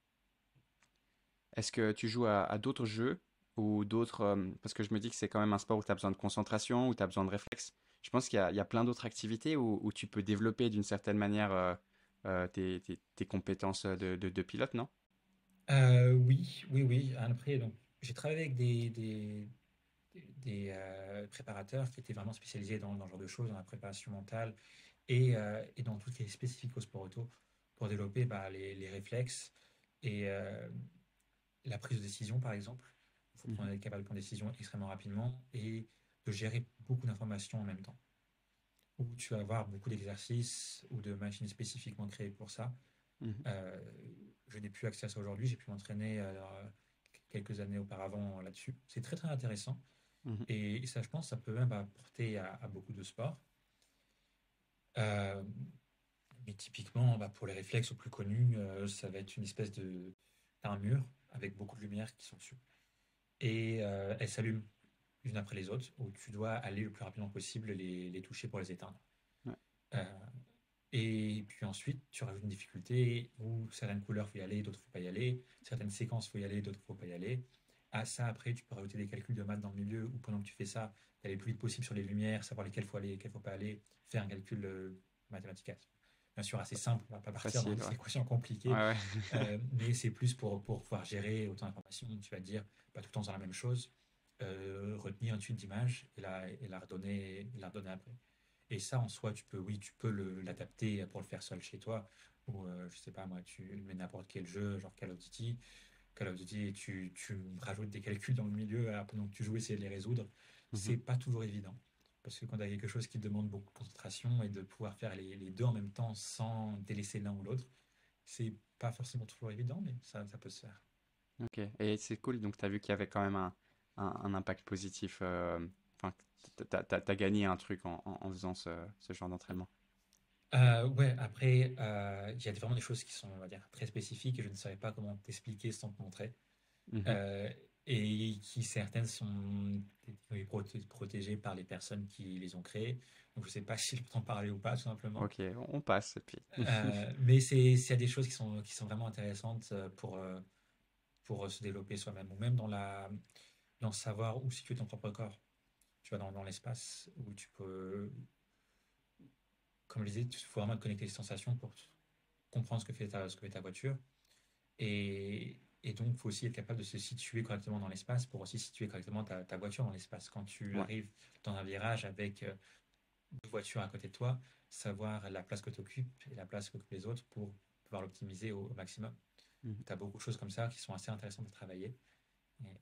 Est-ce que tu joues à, à d'autres jeux ou d'autres... euh, parce que je me dis que c'est quand même un sport où tu as besoin de concentration, où tu as besoin de réflexe. Je pense qu'il y a, il y a plein d'autres activités où, où tu peux développer d'une certaine manière euh, euh, tes, tes- tes compétences de, de- de pilote, non? Euh, oui, oui, oui. Après, donc, j'ai travaillé avec des, des, des, euh, préparateurs qui étaient vraiment spécialisés dans, dans ce genre de choses, dans la préparation mentale et, euh, et dans tout ce qui est spécifique au sport auto pour développer bah, les, les réflexes et euh, la prise de décision, par exemple. Il faut prendre, Mhm. être capable de prendre des décisions extrêmement rapidement et de gérer beaucoup d'informations en même temps. Où tu vas avoir beaucoup d'exercices ou de machines spécifiquement créées pour ça. Mhm. Euh, je n'ai plus accès à ça aujourd'hui, j'ai pu m'entraîner euh, quelques années auparavant là-dessus. C'est très très intéressant. Mhm. Et, et ça, je pense, ça peut même apporter à, à beaucoup de sports. Euh, mais typiquement, bah, pour les réflexes aux plus connus, euh, ça va être une espèce de... T'as un mur avec beaucoup de lumière qui sont dessus. Et euh, elles s'allument une après les autres, où tu dois aller le plus rapidement possible les, les toucher pour les éteindre. Ouais. Euh, et puis ensuite, tu rajoutes une difficulté où certaines couleurs, faut y aller, d'autres, faut pas y aller. Certaines séquences, faut y aller, d'autres, faut pas y aller. À ça, après, tu peux rajouter des calculs de maths dans le milieu où pendant que tu fais ça, tu aller le plus vite possible sur les lumières, savoir lesquelles faut aller, lesquelles faut pas aller, faire un calcul euh, mathématique. bien sûr assez simple, on va pas partir dans Facile, des ouais. équations compliquées, Ouais, ouais. euh, mais c'est plus pour, pour pouvoir gérer autant d'informations. Tu vas te dire, pas tout le temps dans la même chose, euh, retenir une suite d'images et la, et la redonner, et la redonner après. Et ça, en soi, tu peux, oui, tu peux le- l'adapter pour le faire seul chez toi. Ou, euh, je sais pas, moi, tu mets n'importe quel jeu, genre Call of Duty. Call of Duty, et tu, tu rajoutes des calculs dans le milieu alors, pendant que tu joues, essayer de les résoudre. C'est Mhm. pas toujours évident. Parce que quand tu as quelque chose qui demande beaucoup de concentration et de pouvoir faire les, les deux en même temps sans délaisser l'un ou l'autre, c'est pas forcément toujours évident, mais ça, ça peut se faire. Ok. Et c'est cool. Donc, tu as vu qu'il y avait quand même un, un, un impact positif. euh, Enfin, t'as, t'as, t'as gagné un truc en, en, en faisant ce, ce genre d'entraînement. Euh, ouais, après, euh, il y a vraiment des choses qui sont, on va dire, très spécifiques et je ne savais pas comment t'expliquer sans te montrer. Mhm. Euh, et qui certaines sont oui, proté- protégées par les personnes qui les ont créées. Donc je sais pas si je peux t'en parler ou pas, tout simplement. Ok, on passe. Et puis. Euh, mais c'est, c'est des choses qui sont, qui sont vraiment intéressantes euh, pour, euh, pour euh, se développer soi-même, ou même dans la, dans savoir où situer ton propre corps. Tu vois, dans, dans l'espace, où tu peux, comme je disais, il faut vraiment te connecter les sensations pour comprendre ce que fait ta, ce que fait ta voiture. Et, et donc, il faut aussi être capable de se situer correctement dans l'espace pour aussi situer correctement ta, ta voiture dans l'espace. Quand tu Ouais. arrives dans un virage avec euh, deux voitures à côté de toi, savoir la place que tu occupes et la place qu'occupent les autres pour pouvoir l'optimiser au, au maximum. Mhm. Tu as beaucoup de choses comme ça qui sont assez intéressantes à travailler. Et,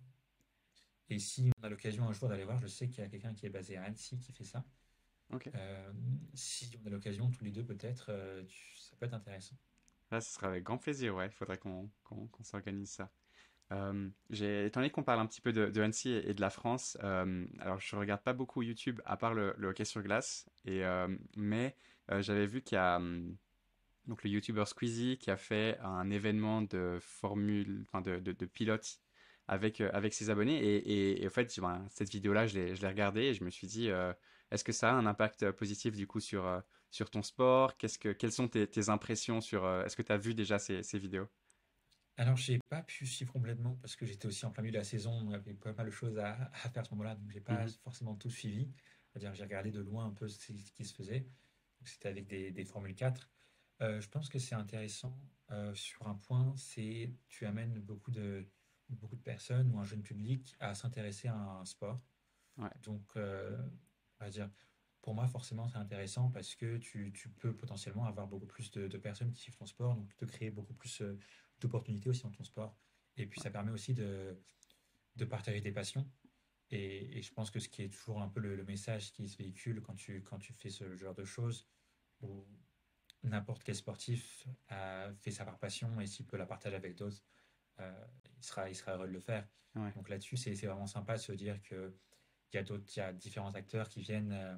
et si on a l'occasion un jour d'aller voir, je sais qu'il y a quelqu'un qui est basé à Annecy qui fait ça. Ok. Euh, si on a l'occasion, tous les deux, peut-être, euh, tu- ça peut être intéressant. Là, ce sera avec grand plaisir. Ouais, il faudrait qu'on qu'on, qu'on s'organise ça. Euh, j'ai, étant donné qu'on parle un petit peu de, de Annecy et, et de la France, euh, alors je regarde pas beaucoup YouTube à part le, le hockey sur glace, et, euh, mais euh, j'avais vu qu'il y a hum, donc le YouTuber Squeezie qui a fait un événement de formule, enfin de, de, de pilote avec, euh, avec ses abonnés, et, et, et en fait, ben, cette vidéo-là, je l'ai, je l'ai regardée et je me suis dit, euh, est-ce que ça a un impact positif du coup sur, euh, sur ton sport? Qu'est-ce que, quelles sont tes, tes impressions sur, euh, est-ce que tu as vu déjà ces, ces vidéos? Alors, j'ai pas pu suivre complètement parce que j'étais aussi en plein milieu de la saison, il y avait pas mal de choses à, à faire à ce moment-là, donc j'ai pas Mhm. forcément tout suivi. C'est-à-dire, j'ai regardé de loin un peu ce, ce qui se faisait. Donc, c'était avec des, des Formule quatre. Euh, je pense que c'est intéressant euh, sur un point, c'est tu amènes beaucoup de, beaucoup de personnes ou un jeune public à s'intéresser à un sport. Ouais, Donc, euh, on va dire, pour moi, forcément, c'est intéressant parce que tu, tu peux potentiellement avoir beaucoup plus de, de personnes qui suivent ton sport, donc te créer beaucoup plus euh, d'opportunités aussi dans ton sport. Et puis, ouais, ça permet aussi de, de partager tes passions. Et, et je pense que ce qui est toujours un peu le, le message qui se véhicule quand tu, quand tu fais ce genre de choses, où n'importe quel sportif a fait ça par passion et s'il peut la partager avec d'autres, euh, il sera, il sera heureux de le faire. ouais. Donc là-dessus, c'est c'est vraiment sympa de se dire que il y a d'autres, il y a différents acteurs qui viennent, euh,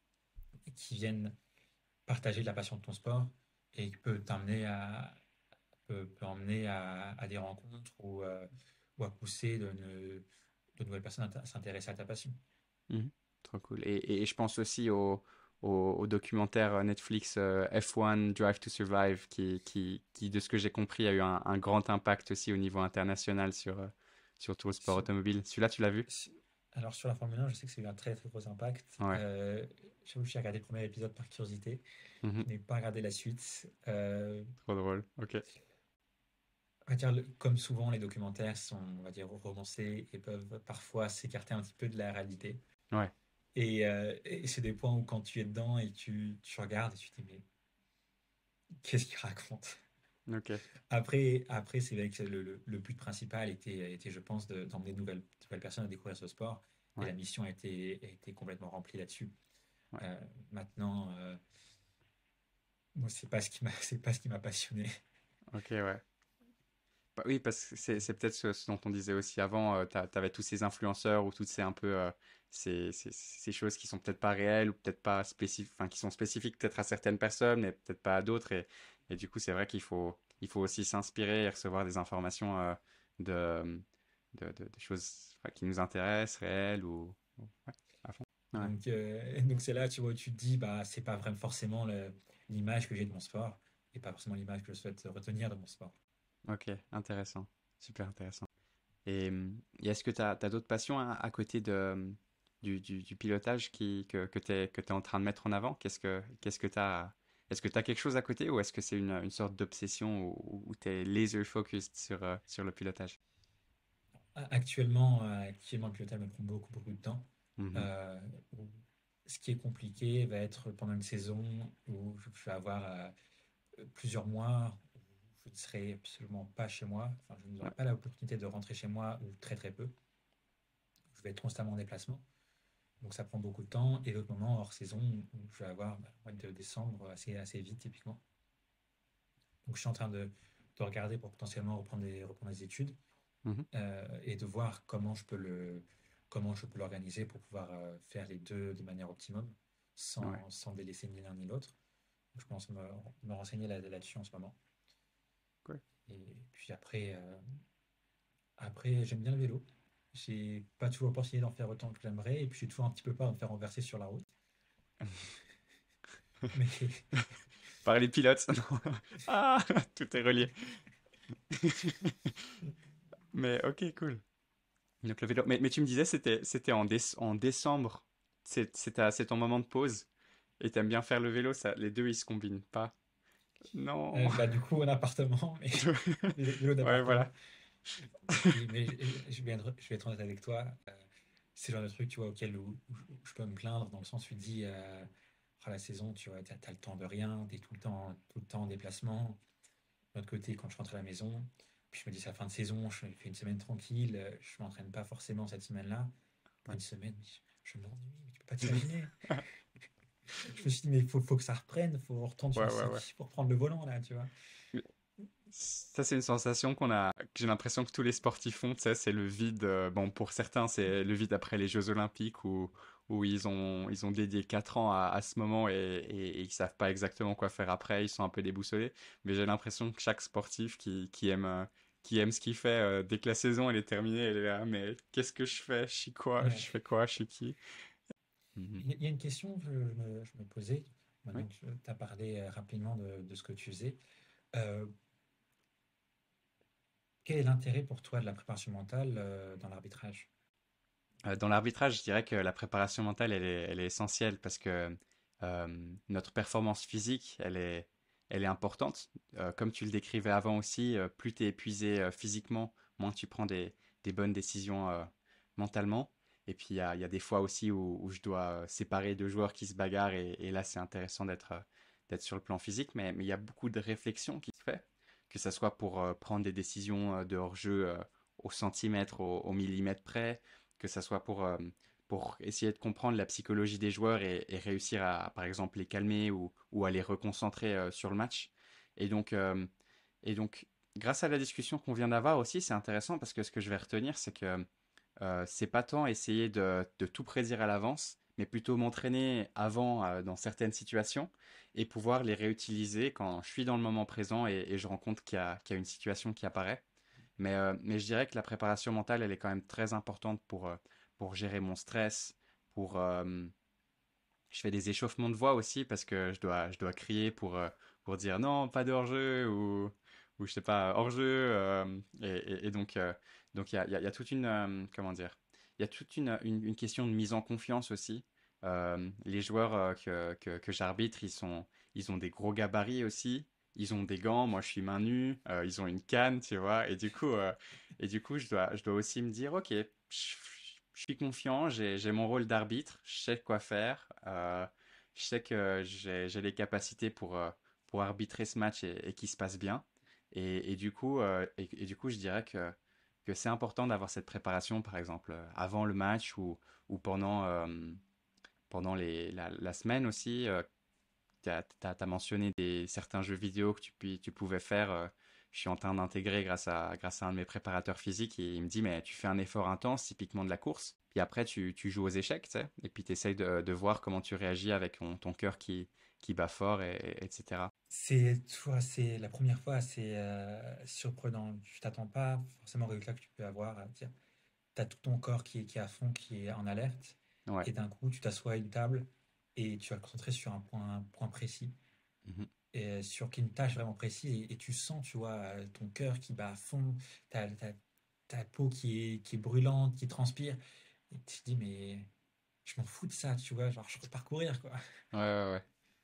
qui viennent partager de la passion de ton sport et qui peut t'emmener à, peut, peut emmener à, à des rencontres ou, euh, ou à pousser de, ne- de nouvelles personnes à s'intéresser à ta passion. Mhm. Trop cool. Et, et je pense aussi au, au, au documentaire Netflix euh, F un Drive to Survive qui, qui, qui, de ce que j'ai compris, a eu un, un grand impact aussi au niveau international sur, euh, sur tout le sport Sur- automobile. Celui-là, tu l'as vu? sur- alors sur la Formule un, je sais que c'est eu un très très gros impact. Ouais. Euh, j'avoue que j'ai regardé le premier épisode par curiosité. Je Mhm. n'ai pas regardé la suite. Euh, Trop drôle. Ok. on va dire, le- comme souvent, les documentaires sont, on va dire, romancés et peuvent parfois s'écarter un petit peu de la réalité. Ouais. Et, euh, et c'est des points où quand tu es dedans et tu, tu regardes et tu te dis, mais qu'est-ce qu'il raconte? Ok. Après, après c'est vrai que le, le- le but principal était, était je pense, de- d'emmener de nouvelles, de nouvelles personnes à découvrir ce sport. Et Ouais. la mission a été, a été complètement remplie là-dessus. Ouais. Euh, maintenant, euh, moi, c'est pas ce qui m'a, c'est pas ce qui m'a passionné. Ok, ouais. Bah oui, parce que c'est c'est peut-être ce, ce dont on disait aussi avant, tu avais tous ces influenceurs ou toutes ces un peu euh, ces, ces, ces choses qui sont peut-être pas réelles ou peut-être pas spécifiques, enfin qui sont spécifiques peut-être à certaines personnes, mais peut-être pas à d'autres. Et, et du coup, c'est vrai qu'il faut, il faut aussi s'inspirer et recevoir des informations euh, de, de, de- de choses enfin, qui nous intéressent, réelles ou... ou- Ouais, à fond. Ouais, Donc, euh, donc c'est là, tu vois, où tu te dis, bah, c'est pas vraiment forcément le- l'image que j'ai de mon sport et pas forcément l'image que je souhaite retenir de mon sport. ok, intéressant. Super intéressant. Et, hum, et est-ce que tu as, d'autres passions à, à côté de, hum, du, du, du pilotage qui, que, que tu es, que tu en train de mettre en avant? Qu'est-ce que qu'est-ce que tu as Est-ce que tu as quelque chose à côté ou est-ce que c'est une, une sorte d'obsession où, où tu es laser focused sur, euh, sur le pilotage? Actuellement, euh, actuellement, le pilotage me prend beaucoup, beaucoup de temps. Mhm. Euh, où- Ce qui est compliqué va être pendant une saison où je je vais avoir euh, plusieurs mois où je ne serai absolument pas chez moi. Enfin, je n'aurai Ouais, pas l'opportunité de rentrer chez moi ou très, très peu. Je vais être constamment en déplacement. Donc, ça prend beaucoup de temps. Et d'autres moments hors saison où je vais avoir bah, le mois de décembre assez, assez vite, typiquement. Donc, je suis en train de, de regarder pour potentiellement reprendre des, reprendre des études. mhm. euh, et de voir comment je peux le, comment je peux l'organiser pour pouvoir euh, faire les deux de manière optimum, Ouais, sans, sans délaisser ni l'un ni l'autre. Donc, je pense me, me renseigner là, là-dessus en ce moment. cool. Et puis après, euh, après j'aime bien le vélo. J'ai pas toujours l'opportunité d'en faire autant que j'aimerais, et puis j'ai toujours un petit peu peur de me faire renverser sur la route. Mais Par les pilotes. Ah, tout est relié. Mais ok, cool. Donc le vélo. Mais, mais tu me disais, c'était, c'était en, déce- en décembre. C'est, c'est ta- c'est ton moment de pause. Et t'aimes bien faire le vélo, ça, les deux, ils se combinent pas. Non. euh, bah, du coup, un appartement, mais vélo vélo Ouais, d'appartement. voilà. Et puis, mais je, je vais être, je vais être honnête avec toi. euh, c'est le genre de truc, tu vois, auquel où, où je peux me plaindre, dans le sens où tu dis, euh, Ah, la saison, tu vois, t'as, t'as le temps de rien, t'es tout le temps, tout le temps en déplacement. De l'autre côté, quand je rentre à la maison, puis je me dis, c'est la fin de saison, je fais une semaine tranquille, euh, je m'entraîne pas forcément cette semaine-là. Pour Ouais. une semaine, je, je m'ennuie, mais tu peux pas t'imaginer. Je me suis dit, mais il faut, faut que ça reprenne, faut retourner sur Ouais, le ouais, ouais. circuit pour prendre le volant, là, tu vois. Ça, c'est une sensation qu'on a, que j'ai l'impression que tous les sportifs font, tu sais, c'est le vide. euh, bon, pour certains, c'est le vide après les Jeux Olympiques où, où ils ont, ils ont dédié quatre ans à, à ce moment et, et, et ils savent pas exactement quoi faire après, ils sont un peu déboussolés. Mais j'ai l'impression que chaque sportif qui, qui aime, euh, qui aime ce qu'il fait, euh, dès que la saison elle est terminée, elle est là, mais qu'est-ce que je fais? Je suis quoi? Je Ouais. fais quoi? Je suis qui? Mhm. Il y a une question que je me, je me posais, Oui. maintenant que tu as parlé euh, rapidement de, de ce que tu faisais. Euh, Quel est l'intérêt pour toi de la préparation mentale euh, dans l'arbitrage? Euh, Dans l'arbitrage, je dirais que la préparation mentale, elle est, elle est essentielle parce que euh, notre performance physique, elle est, elle est importante. Euh, comme tu le décrivais avant aussi, euh, plus tu es épuisé euh, physiquement, moins tu prends des, des bonnes décisions euh, mentalement. Et puis, il y a, il y a des fois aussi où, où je dois euh, séparer deux joueurs qui se bagarrent et, et là, c'est intéressant d'être euh, d'être sur le plan physique. Mais, mais il y a beaucoup de réflexion qui se fait, que ce soit pour euh, prendre des décisions euh, de hors-jeu euh, au centimètre, au, au millimètre près, que ça soit pour, euh, pour essayer de comprendre la psychologie des joueurs et, et réussir à, par exemple, les calmer ou, ou à les reconcentrer euh, sur le match. Et donc, euh, et donc, grâce à la discussion qu'on vient d'avoir aussi, c'est intéressant parce que ce que je vais retenir, c'est que euh, c'est pas tant essayer de, de tout prédire à l'avance, mais plutôt m'entraîner avant euh, dans certaines situations et pouvoir les réutiliser quand je suis dans le moment présent et, et je rends compte qu'il y a, qu'il y a une situation qui apparaît. Mais, euh, mais je dirais que la préparation mentale, elle est quand même très importante pour, euh, pour gérer mon stress, pour... euh, je fais des échauffements de voix aussi parce que je dois, je dois crier pour, euh, pour dire non, pas de hors-jeu ou, ou je sais pas, hors-jeu. euh, et, et- et donc, euh, donc il y a, il y a- il y a toute une... euh, comment dire? Il y a toute une, une, une question de mise en confiance aussi. Euh, les joueurs euh, que, que, que j'arbitre, ils sont, ils ont des gros gabarits aussi. Ils ont des gants, moi je suis main nue, euh, ils ont une canne, tu vois. Et du coup, euh, et du coup je dois, je dois aussi me dire, ok, je, je suis confiant, j'ai, j'ai mon rôle d'arbitre, je sais quoi faire, euh, je sais que j'ai, j'ai les capacités pour, euh, pour arbitrer ce match et, et qu'il se passe bien. Et, et du coup, euh, et, et du coup, je dirais que, que c'est important d'avoir cette préparation, par exemple, euh, avant le match ou, ou pendant, euh, pendant les, la, la semaine aussi. Euh, tu as, mentionné des, certains jeux vidéo que tu, puis- tu pouvais faire. Euh, je suis en train d'intégrer grâce à, grâce à un de mes préparateurs physiques et il me dit, mais tu fais un effort intense, typiquement de la course, puis après tu, tu joues aux échecs, tu sais, et puis tu essayes de, de voir comment tu réagis avec ton, ton cœur qui, qui bat fort, et, et- etc. C'est toujours assez, la première fois assez euh, surprenant. Tu t'attends pas forcément au résultat que tu peux avoir à dire. Tu as tout ton corps qui est, qui est à fond, qui est en alerte, Ouais. et d'un coup, tu t'assois à une table et tu vas te concentrer sur un point, un point précis, Mhm. et sur une tâche vraiment précise, et, et tu sens, tu vois, euh, ton cœur qui bat à fond, ta, ta, ta peau qui est, qui est brûlante, qui transpire, et tu te dis, mais je m'en fous de ça, tu vois, genre, je repars courir, quoi. Ouais, ouais, ouais.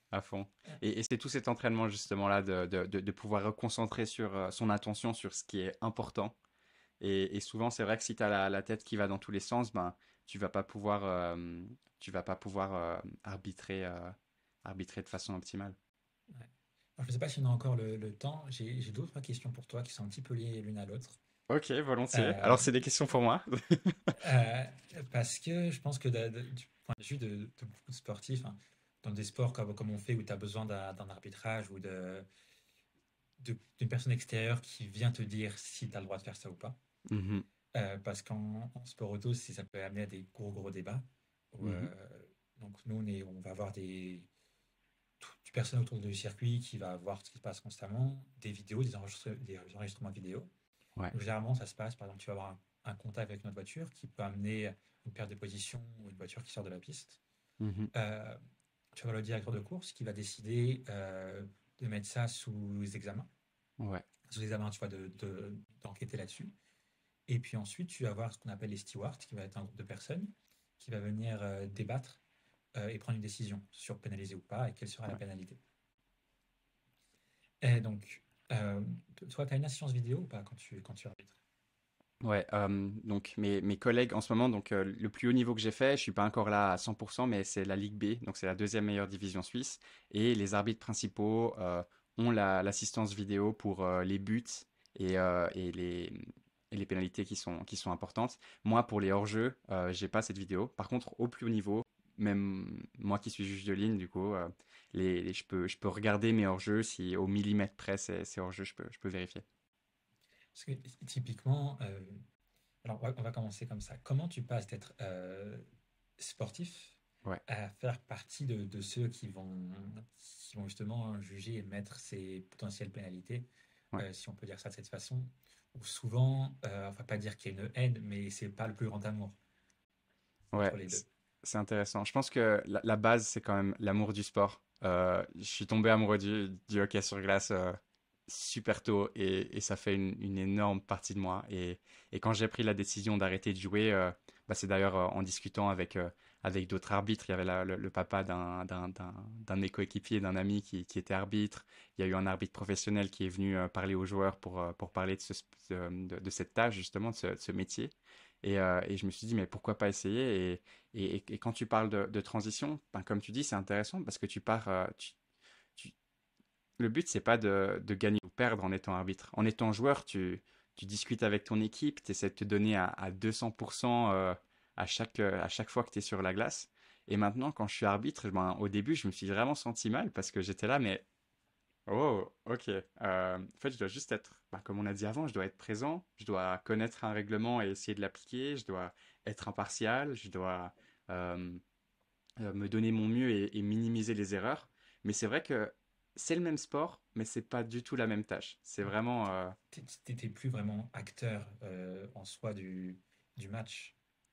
À fond. Et, et c'est tout cet entraînement justement-là de, de, de, de pouvoir reconcentrer sur euh, son attention sur ce qui est important. Et, et souvent, c'est vrai que si tu as la, la tête qui va dans tous les sens, ben, tu vas pas pouvoir, euh, tu vas pas pouvoir euh, arbitrer, euh, arbitrer de façon optimale. Ouais. Alors, je ne sais pas si on a encore le, le temps. J'ai j'ai d'autres questions pour toi qui sont un petit peu liées l'une à l'autre. Ok, volontiers. Euh, Alors, c'est des questions pour moi. euh, Parce que je pense que de- de- du point de vue de, de beaucoup de sportifs, hein, dans des sports comme, comme on fait où tu as besoin d'un d'un arbitrage ou de, de- d'une personne extérieure qui vient te dire si tu as le droit de faire ça ou pas. Mhm, Euh, parce qu'en en sport auto, si ça peut amener à des gros gros débats. Où, mhm. euh, donc nous, on est, on va avoir des, tout- du personnel autour du circuit qui va voir ce qui se passe constamment, des vidéos, des, enregistre- des enregistrements vidéo. Ouais, Donc, généralement, ça se passe, par exemple, tu vas avoir un, un contact avec notre voiture qui peut amener une perte de position ou une voiture qui sort de la piste. mhm, Euh, Tu vas avoir le directeur de course qui va décider euh, de mettre ça sous examen. ouais, Sous examen, tu vois, de, de- d'enquêter là-dessus. Et puis ensuite, tu vas avoir ce qu'on appelle les stewards, qui va être un groupe de personnes qui va venir euh, débattre euh, et prendre une décision sur pénaliser ou pas et quelle sera la ouais. pénalité. Et donc, euh, toi, tu as une assistance vidéo ou pas quand tu, quand tu arbitres? Ouais, euh, donc mes, mes collègues en ce moment, donc euh, le plus haut niveau que j'ai fait, je suis pas encore là à cent pour cent, mais c'est la Ligue B, donc c'est la deuxième meilleure division suisse. Et les arbitres principaux euh, ont la- l'assistance vidéo pour euh, les buts et, euh, et les, et les pénalités qui sont, qui sont importantes. Moi, pour les hors-jeux, euh, j'ai pas cette vidéo. Par contre, au plus haut niveau, même moi qui suis juge de ligne, du coup, euh, les, les- je peux, je peux regarder mes hors-jeux si au millimètre près c'est c'est hors-jeu, je peux, je peux vérifier. Parce que typiquement, euh, alors on va, on va commencer comme ça. Comment tu passes d'être euh, sportif Ouais, à faire partie de, de ceux qui vont, qui vont justement juger et mettre ces potentielles pénalités, ouais, euh, si on peut dire ça de cette façon, où souvent, euh, on va pas dire qu'il y a une haine, mais c'est pas le plus grand amour ouais. entre les deux. C'est intéressant. Je pense que la, la base, c'est quand même l'amour du sport. Euh, je suis tombé amoureux du, du hockey sur glace euh, super tôt et, et ça fait une, une énorme partie de moi. Et, et quand j'ai pris la décision d'arrêter de jouer, euh, bah, c'est d'ailleurs euh, en discutant avec, euh, avec d'autres arbitres. Il y avait la- le, le papa d'un, d'un, d'un, d'un de mes coéquipiers, d'un ami qui, qui était arbitre. Il y a eu un arbitre professionnel qui est venu euh, parler aux joueurs pour, euh, pour parler de, ce, de, de cette tâche, justement, de ce, de ce métier. Et, euh, et je me suis dit, mais pourquoi pas essayer? Et, et, et quand tu parles de, de transition, ben, comme tu dis, c'est intéressant parce que tu pars. euh, tu- tu- le but, c'est pas de, de gagner ou perdre en étant arbitre. En étant joueur, tu, tu discutes avec ton équipe, tu essaies de te donner à, à deux cents pour cent euh, à chaque, euh, à chaque fois que tu es sur la glace. Et maintenant, quand je suis arbitre, ben, au début, je me suis vraiment senti mal parce que j'étais là, mais oh, ok. Euh, en fait, je dois juste être, bah, comme on a dit avant, je dois être présent, je dois connaître un règlement et essayer de l'appliquer, je dois être impartial, je dois euh, euh, me donner mon mieux et, et minimiser les erreurs. Mais c'est vrai que c'est le même sport, mais c'est pas du tout la même tâche. C'est vraiment, euh, Tu n'étais plus vraiment acteur euh, en soi du, du match.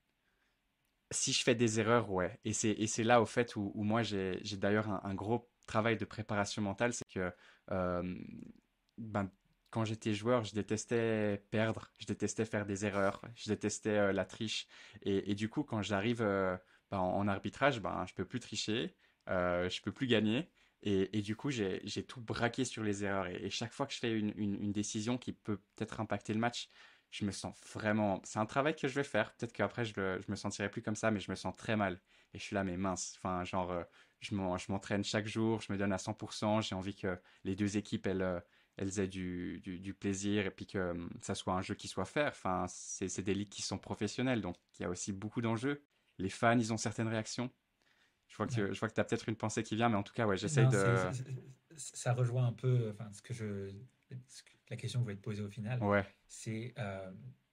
si je fais des erreurs, ouais. Et c'est et c'est là au fait où, où moi j'ai j'ai d'ailleurs un, un gros travail de préparation mentale, c'est que euh, ben quand j'étais joueur, je détestais perdre, je détestais faire des erreurs, je détestais euh, la triche. Et, et du coup, quand j'arrive euh, ben, en, en arbitrage, ben je peux plus tricher, euh, je peux plus gagner. Et, et du coup, j'ai j'ai tout braqué sur les erreurs. Et, et chaque fois que je fais une, une, une décision qui peut peut-être impacter le match, je me sens vraiment. C'est un travail que je vais faire. Peut-être qu'après, je, le- je me sentirai plus comme ça, mais je me sens très mal. Et je suis là, mais mince. Enfin, genre, euh, je m'en- je m'entraîne chaque jour, je me donne à cent pour cent. J'ai envie que les deux équipes, elles, euh, elles aient du, du, du plaisir et puis que euh, ça soit un jeu qui soit fair. Enfin, c'est c'est des ligues qui sont professionnelles, donc il y a aussi beaucoup d'enjeux. Les fans, ils ont certaines réactions. Je vois que Ouais. tu, je vois que tu as peut-être une pensée qui vient, mais en tout cas, ouais, j'essaye Non, c'est, de. c'est- c'est- ça rejoint un peu, enfin, ce que je, ce que- la question que vous voulez te poser au final, Ouais, c'est, euh,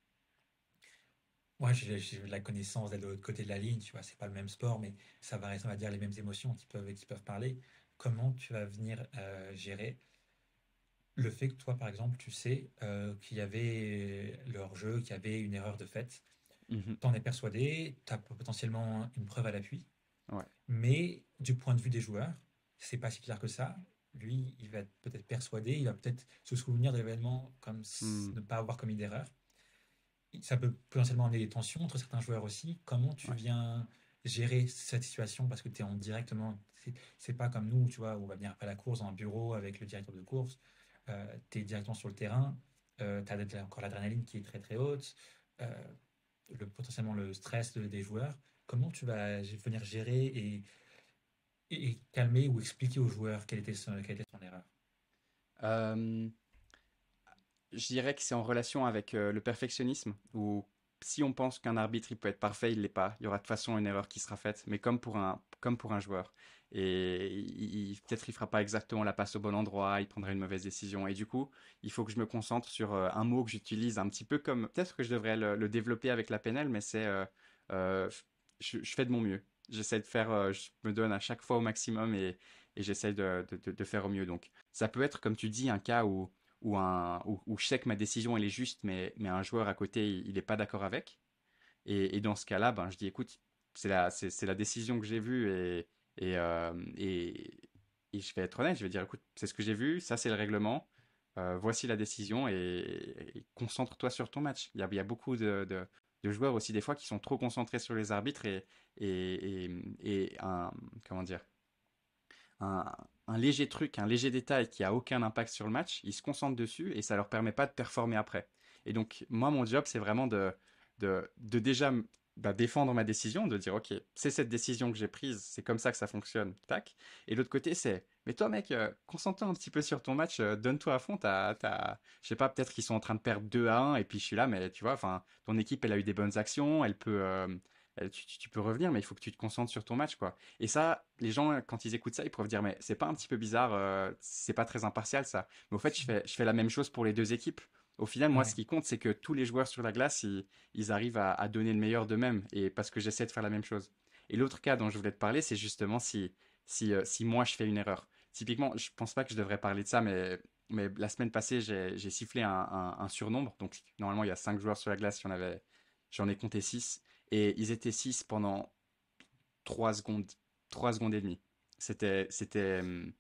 moi, j'ai j'ai de la connaissance d'être de l'autre côté de la ligne, tu vois, c'est pas le même sport, mais ça va rester, on va dire, les mêmes émotions qui peuvent, qui peuvent parler. Comment tu vas venir euh, gérer le fait que toi, par exemple, tu sais euh, qu'il y avait leur jeu, qu'il y avait une erreur de fait, mhm, t'en es persuadé, tu as potentiellement une preuve à l'appui, ouais, mais du point de vue des joueurs, c'est pas si clair que ça. Lui, il va être peut-être persuadé, il va peut-être se souvenir de l'événement comme s- hmm, ne pas avoir commis d'erreur. Ça peut potentiellement amener des tensions entre certains joueurs aussi. Comment tu ouais. viens gérer cette situation parce que tu es en directement. C'est c'est pas comme nous, tu vois, où on va venir après la course dans un bureau avec le directeur de course. Euh, tu es directement sur le terrain. Euh, tu as encore l'adrénaline qui est très très haute. Euh, le, potentiellement le stress de- des joueurs. Comment tu vas g- venir gérer et, et- et calmer ou expliquer aux joueurs quelle était son, quelle était son erreur? Euh, je dirais que c'est en relation avec euh, le perfectionnisme, où si on pense qu'un arbitre il peut être parfait, il l'est pas. Il y aura de toute façon une erreur qui sera faite, mais comme pour un, comme pour un joueur. Et il, il- peut-être il fera pas exactement la passe au bon endroit, il prendra une mauvaise décision. Et du coup, il faut que je me concentre sur euh, un mot que j'utilise un petit peu comme, peut-être que je devrais le, le développer avec la P N L, mais c'est, euh, euh, je, je fais de mon mieux. J'essaie de faire, euh, je me donne à chaque fois au maximum et, et j'essaie de, de, de- de faire au mieux. Donc, ça peut être, comme tu dis, un cas où où, un, où, où je sais que ma décision elle est juste, mais, mais un joueur à côté il n'est pas d'accord avec. Et, et dans ce cas-là, ben, je dis écoute, c'est la, c'est, c'est la décision que j'ai vue et, et, euh, et, et je vais être honnête, je vais dire écoute, c'est ce que j'ai vu, ça c'est le règlement, euh, voici la décision et, et concentre-toi sur ton match. Il y a, il y a beaucoup de, de, de joueurs aussi des fois qui sont trop concentrés sur les arbitres et, et, et, et un, comment dire, un, un léger truc, un léger détail qui a aucun impact sur le match, ils se concentrent dessus et ça leur permet pas de performer après. Et donc, moi, mon job, c'est vraiment de, de, de déjà bah, défendre ma décision, de dire, OK, c'est cette décision que j'ai prise, c'est comme ça que ça fonctionne, tac. Et l'autre côté, c'est, mais toi, mec, euh, concentre-toi un petit peu sur ton match, euh, donne-toi à fond, t'as, t'as, je sais pas, peut-être qu'ils sont en train de perdre deux à un et puis je suis là, mais tu vois, enfin, ton équipe, elle a eu des bonnes actions, elle peut, euh, elle- tu, tu- tu peux revenir, mais il faut que tu te concentres sur ton match, quoi. Et ça, les gens, quand ils écoutent ça, ils peuvent dire, mais c'est pas un petit peu bizarre, euh, c'est pas très impartial, ça. Mais au fait, je fais, je fais la même chose pour les deux équipes. Au final, moi, ce Ouais, qui compte, c'est que tous les joueurs sur la glace, ils, ils arrivent à, à donner le meilleur d'eux-mêmes, et parce que j'essaie de faire la même chose. Et l'autre cas dont je voulais te parler, c'est justement si, si, euh, si moi je fais une erreur. Typiquement, je pense pas que je devrais parler de ça, mais, mais la semaine passée, j'ai, j'ai sifflé un, un, un surnombre. Donc, normalement, il y a cinq joueurs sur la glace, j'en avais, j'en ai compté six. Et ils étaient six pendant trois secondes, trois secondes et demie. C'était, c'était, hum,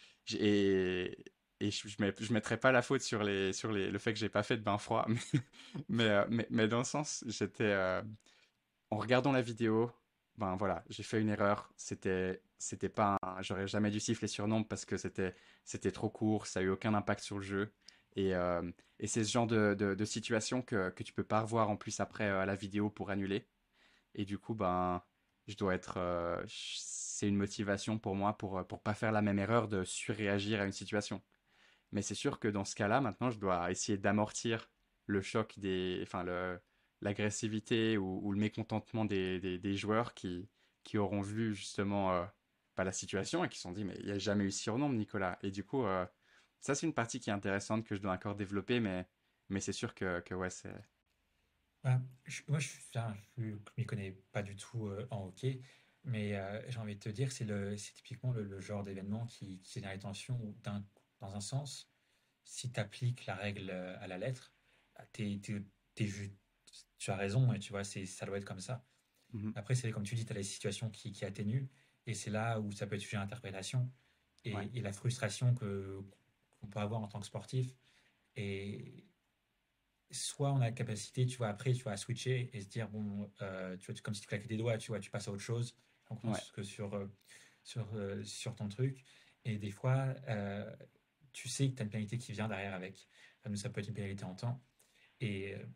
et, et je, je, mets- je mettrais pas la faute sur les, sur les, le fait que j'ai pas fait de bain froid, mais, mais, euh, mais, mais dans le sens, j'étais, euh, en regardant la vidéo, ben voilà, j'ai fait une erreur. C'était, c'était pas, un- j'aurais jamais dû siffler sur nombre parce que c'était, c'était trop court, ça a eu aucun impact sur le jeu. Et, euh, et c'est ce genre de, de, de situation que, que tu peux pas revoir en plus après euh, à la vidéo pour annuler. Et du coup, ben, je dois être, euh, je- c'est une motivation pour moi pour, euh, pour pas faire la même erreur de surréagir à une situation. Mais c'est sûr que dans ce cas-là, maintenant, je dois essayer d'amortir le choc des, enfin, le, l'agressivité ou, ou le mécontentement des, des, des joueurs qui, qui auront vu justement euh, pas la situation et qui se sont dit, mais il n'y a jamais eu surnombre, Nicolas. Et du coup, euh, ça, c'est une partie qui est intéressante que je dois encore développer, mais, mais c'est sûr que, que ouais, c'est. ouais. Je- moi, je, enfin, je ne m'y connais pas du tout euh, en hockey, mais euh, j'ai envie de te dire, c'est le, c'est typiquement le, le genre d'événement qui, qui génère les tensions où, d'un- dans un sens, si tu appliques la règle euh, à la lettre, bah, t'es, t'es- t'es ju- tu as raison et tu vois, c'est, ça doit être comme ça. Mhm. Après, c'est comme tu dis, tu as les situations qui, qui atténuent et c'est là où ça peut être sujet à interprétation Ouais, et, et la frustration que, qu'on peut avoir en tant que sportif. Et soit on a la capacité, tu vois, après, tu vois, à switcher et se dire, bon, euh, tu vois, tu- comme si tu claquais des doigts, tu vois, tu passes à autre chose, on ouais, pense que sur, euh, sur, euh, sur ton truc. Et des fois, euh, tu sais que tu as une pénalité qui vient derrière avec. Enfin, nous, ça peut être une pénalité en temps. Et, euh,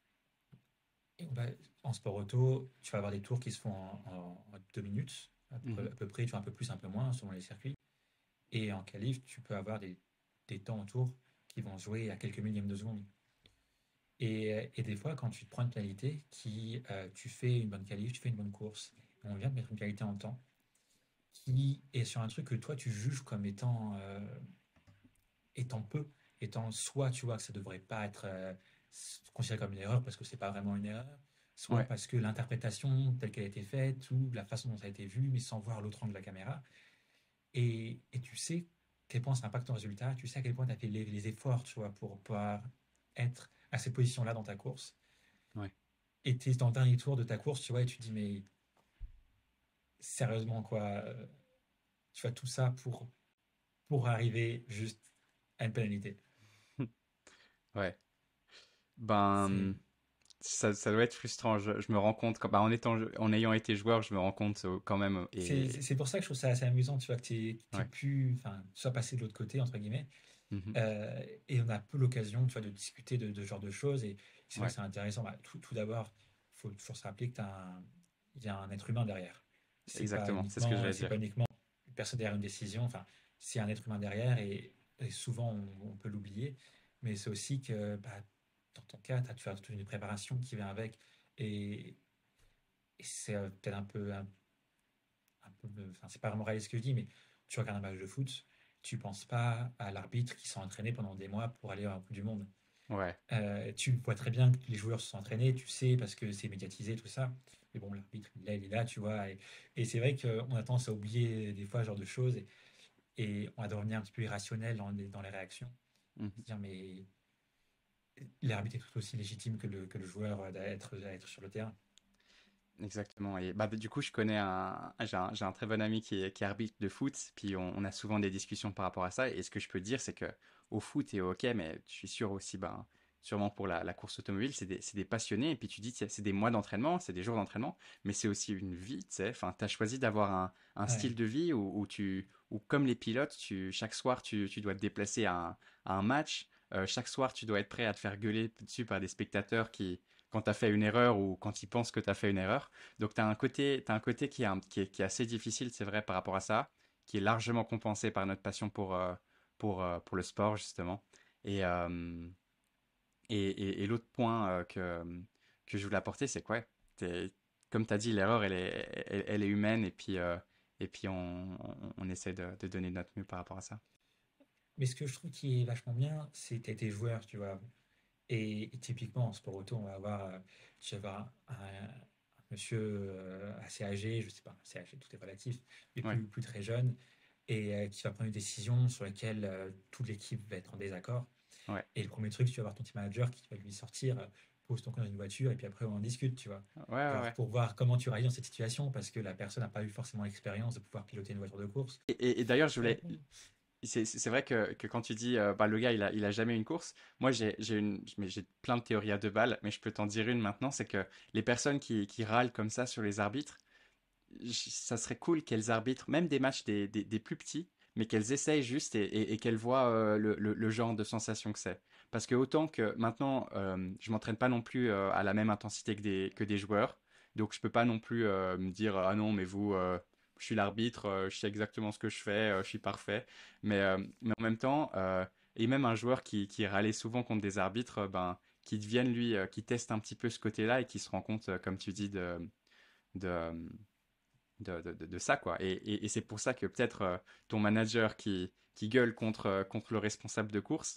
et on va- en sport auto, tu vas avoir des tours qui se font en, en- en deux minutes, à peu, mhm. à peu près, tu vois, un peu plus, un peu moins, selon les circuits. Et en qualif, tu peux avoir des, des temps en tour qui vont se jouer à quelques millièmes de seconde. Et, euh, et des fois, quand tu te prends une qualité, qui, euh, tu fais une bonne qualif, tu fais une bonne course, et on vient de mettre une qualité en temps, qui est sur un truc que toi, tu juges comme étant, euh, étant peu, étant soit tu vois que ça devrait pas être euh, considéré comme une erreur parce que c'est pas vraiment une erreur, soit Ouais, parce que l'interprétation telle qu'elle a été faite ou la façon dont ça a été vu, mais sans voir l'autre angle de la caméra. Et, et tu sais à quel point ça impacte ton résultat, tu sais à quel point tu as fait les, les efforts, tu vois, pour pouvoir être à cette position-là dans ta course. ouais. Et tu es dans le dernier tour de ta course, tu vois, et tu te dis, mais sérieusement, quoi, euh, tu fais tout ça pour, pour arriver juste à une pénalité. Ouais. Ben, C'est. ça, ça doit être frustrant. Je, je me rends compte, quand, bah, en étant, en ayant été joueur, je me rends compte euh, quand même. C'est Et c'est pour ça que je trouve ça assez amusant, tu vois, que tu es ouais. pu, enfin, tu sois passé de l'autre côté, entre guillemets. Mhm. Euh, et on a peu l'occasion, tu vois, de discuter de, de ce genre de choses. Et c'est vrai que Ouais, c'est intéressant. Bah, tout, tout d'abord, il faut toujours se rappeler que t'as un- il y a un être humain derrière. C'est pas exactement. C'est ce que uniquement, j'allais c'est pas dire. uniquement une personne derrière une décision. Enfin, c'est un être humain derrière et, et souvent on, on peut l'oublier. Mais c'est aussi que, bah, dans ton cas, tu as, tu as toute une préparation qui vient avec. Et, et c'est euh, peut-être un peu, un, un peu, enfin, c'est pas vraiment réaliste ce que je dis, mais tu regardes un match de foot, tu penses pas à l'arbitre qui s'est entraîné pendant des mois pour aller à la Coupe du Monde. Ouais, Euh, tu vois très bien que les joueurs se sont entraînés, tu sais, parce que c'est médiatisé, tout ça. Mais bon, l'arbitre, il est là, il est là, tu vois. Et, et c'est vrai qu'on a tendance à oublier des fois ce genre de choses et, et on va devenir un petit peu irrationnel dans les, dans les réactions. mhm, Se dire, mais l'arbitre est tout aussi légitime que le, que le joueur à être, à être sur le terrain. exactement. Et bah, du coup, je connais un, j'ai un, j'ai un très bon ami qui est, qui est arbitre de foot. Puis on, on a souvent des discussions par rapport à ça. Et ce que je peux dire, c'est que au foot et au hockey, mais je suis sûr aussi, ben, sûrement pour la, la course automobile, c'est des, c'est des passionnés. Et puis tu dis, c'est c'est des mois d'entraînement, c'est des jours d'entraînement, mais c'est aussi une vie, tu sais. Enfin, tu as choisi d'avoir un, un style Ouais, de vie où, où tu, où comme les pilotes, tu, chaque soir, tu, tu dois te déplacer à un, à un match. Euh, chaque soir, tu dois être prêt à te faire gueuler dessus par des spectateurs qui, quand tu as fait une erreur ou quand ils pensent que tu as fait une erreur. Donc, tu as un côté, t'as un côté qui est, un- qui est, qui est assez difficile, c'est vrai, par rapport à ça, qui est largement compensé par notre passion pour, euh, pour, euh, pour le sport, justement. Et, euh, et, et, et l'autre point euh, que, que je voulais apporter, c'est quoi? T'es- Comme tu as dit, l'erreur, elle est, elle, elle est humaine et puis, euh, et puis on, on, on essaie de, de donner notre mieux par rapport à ça. mais ce que je trouve qui est vachement bien, c'est que tu été joueur, tu vois. Et, et typiquement, en sport auto, on va avoir, euh, tu vas avoir un, un monsieur euh, assez âgé, je sais pas, assez âgé, tout est relatif, mais Ouais, plus, plus très jeune, et euh, qui va prendre une décision sur laquelle euh, toute l'équipe va être en désaccord. ouais, Et le premier truc, tu vas avoir ton team manager qui va lui sortir, euh, pose ton compte dans une voiture, et puis après on en discute, tu vois. ouais, ouais, Genre ouais. pour voir comment tu réagis dans cette situation, parce que la personne n'a pas eu forcément l'expérience de pouvoir piloter une voiture de course. Et, et- et d'ailleurs, je Euh, voulais, c'est c'est vrai que, que quand tu dis euh, bah, le gars il a, il a jamais une course, moi j'ai j'ai une mais j'ai plein de théories à deux balles, mais je peux t'en dire une maintenant, c'est que les personnes qui, qui râlent comme ça sur les arbitres, j- ça serait cool qu'elles arbitrent même des matchs des, des, des plus petits, mais qu'elles essayent juste et, et, et qu'elles voient euh, le, le, le genre de sensation que c'est. Parce que autant que maintenant euh, je m'entraîne pas non plus euh, à la même intensité que des, que des joueurs, donc je peux pas non plus euh, me dire ah non mais vous euh, je suis l'arbitre, euh, je sais exactement ce que je fais, euh, je suis parfait. Mais, euh, mais en même temps, euh, et même un joueur qui, qui râlait souvent contre des arbitres, euh, ben, qui deviennent lui, euh, qui teste un petit peu ce côté-là et qui se rend compte, euh, comme tu dis, de, de, de, de, de- de ça, quoi. Et, et, et c'est pour ça que peut-être euh, ton manager qui, qui gueule contre, euh, contre le responsable de course,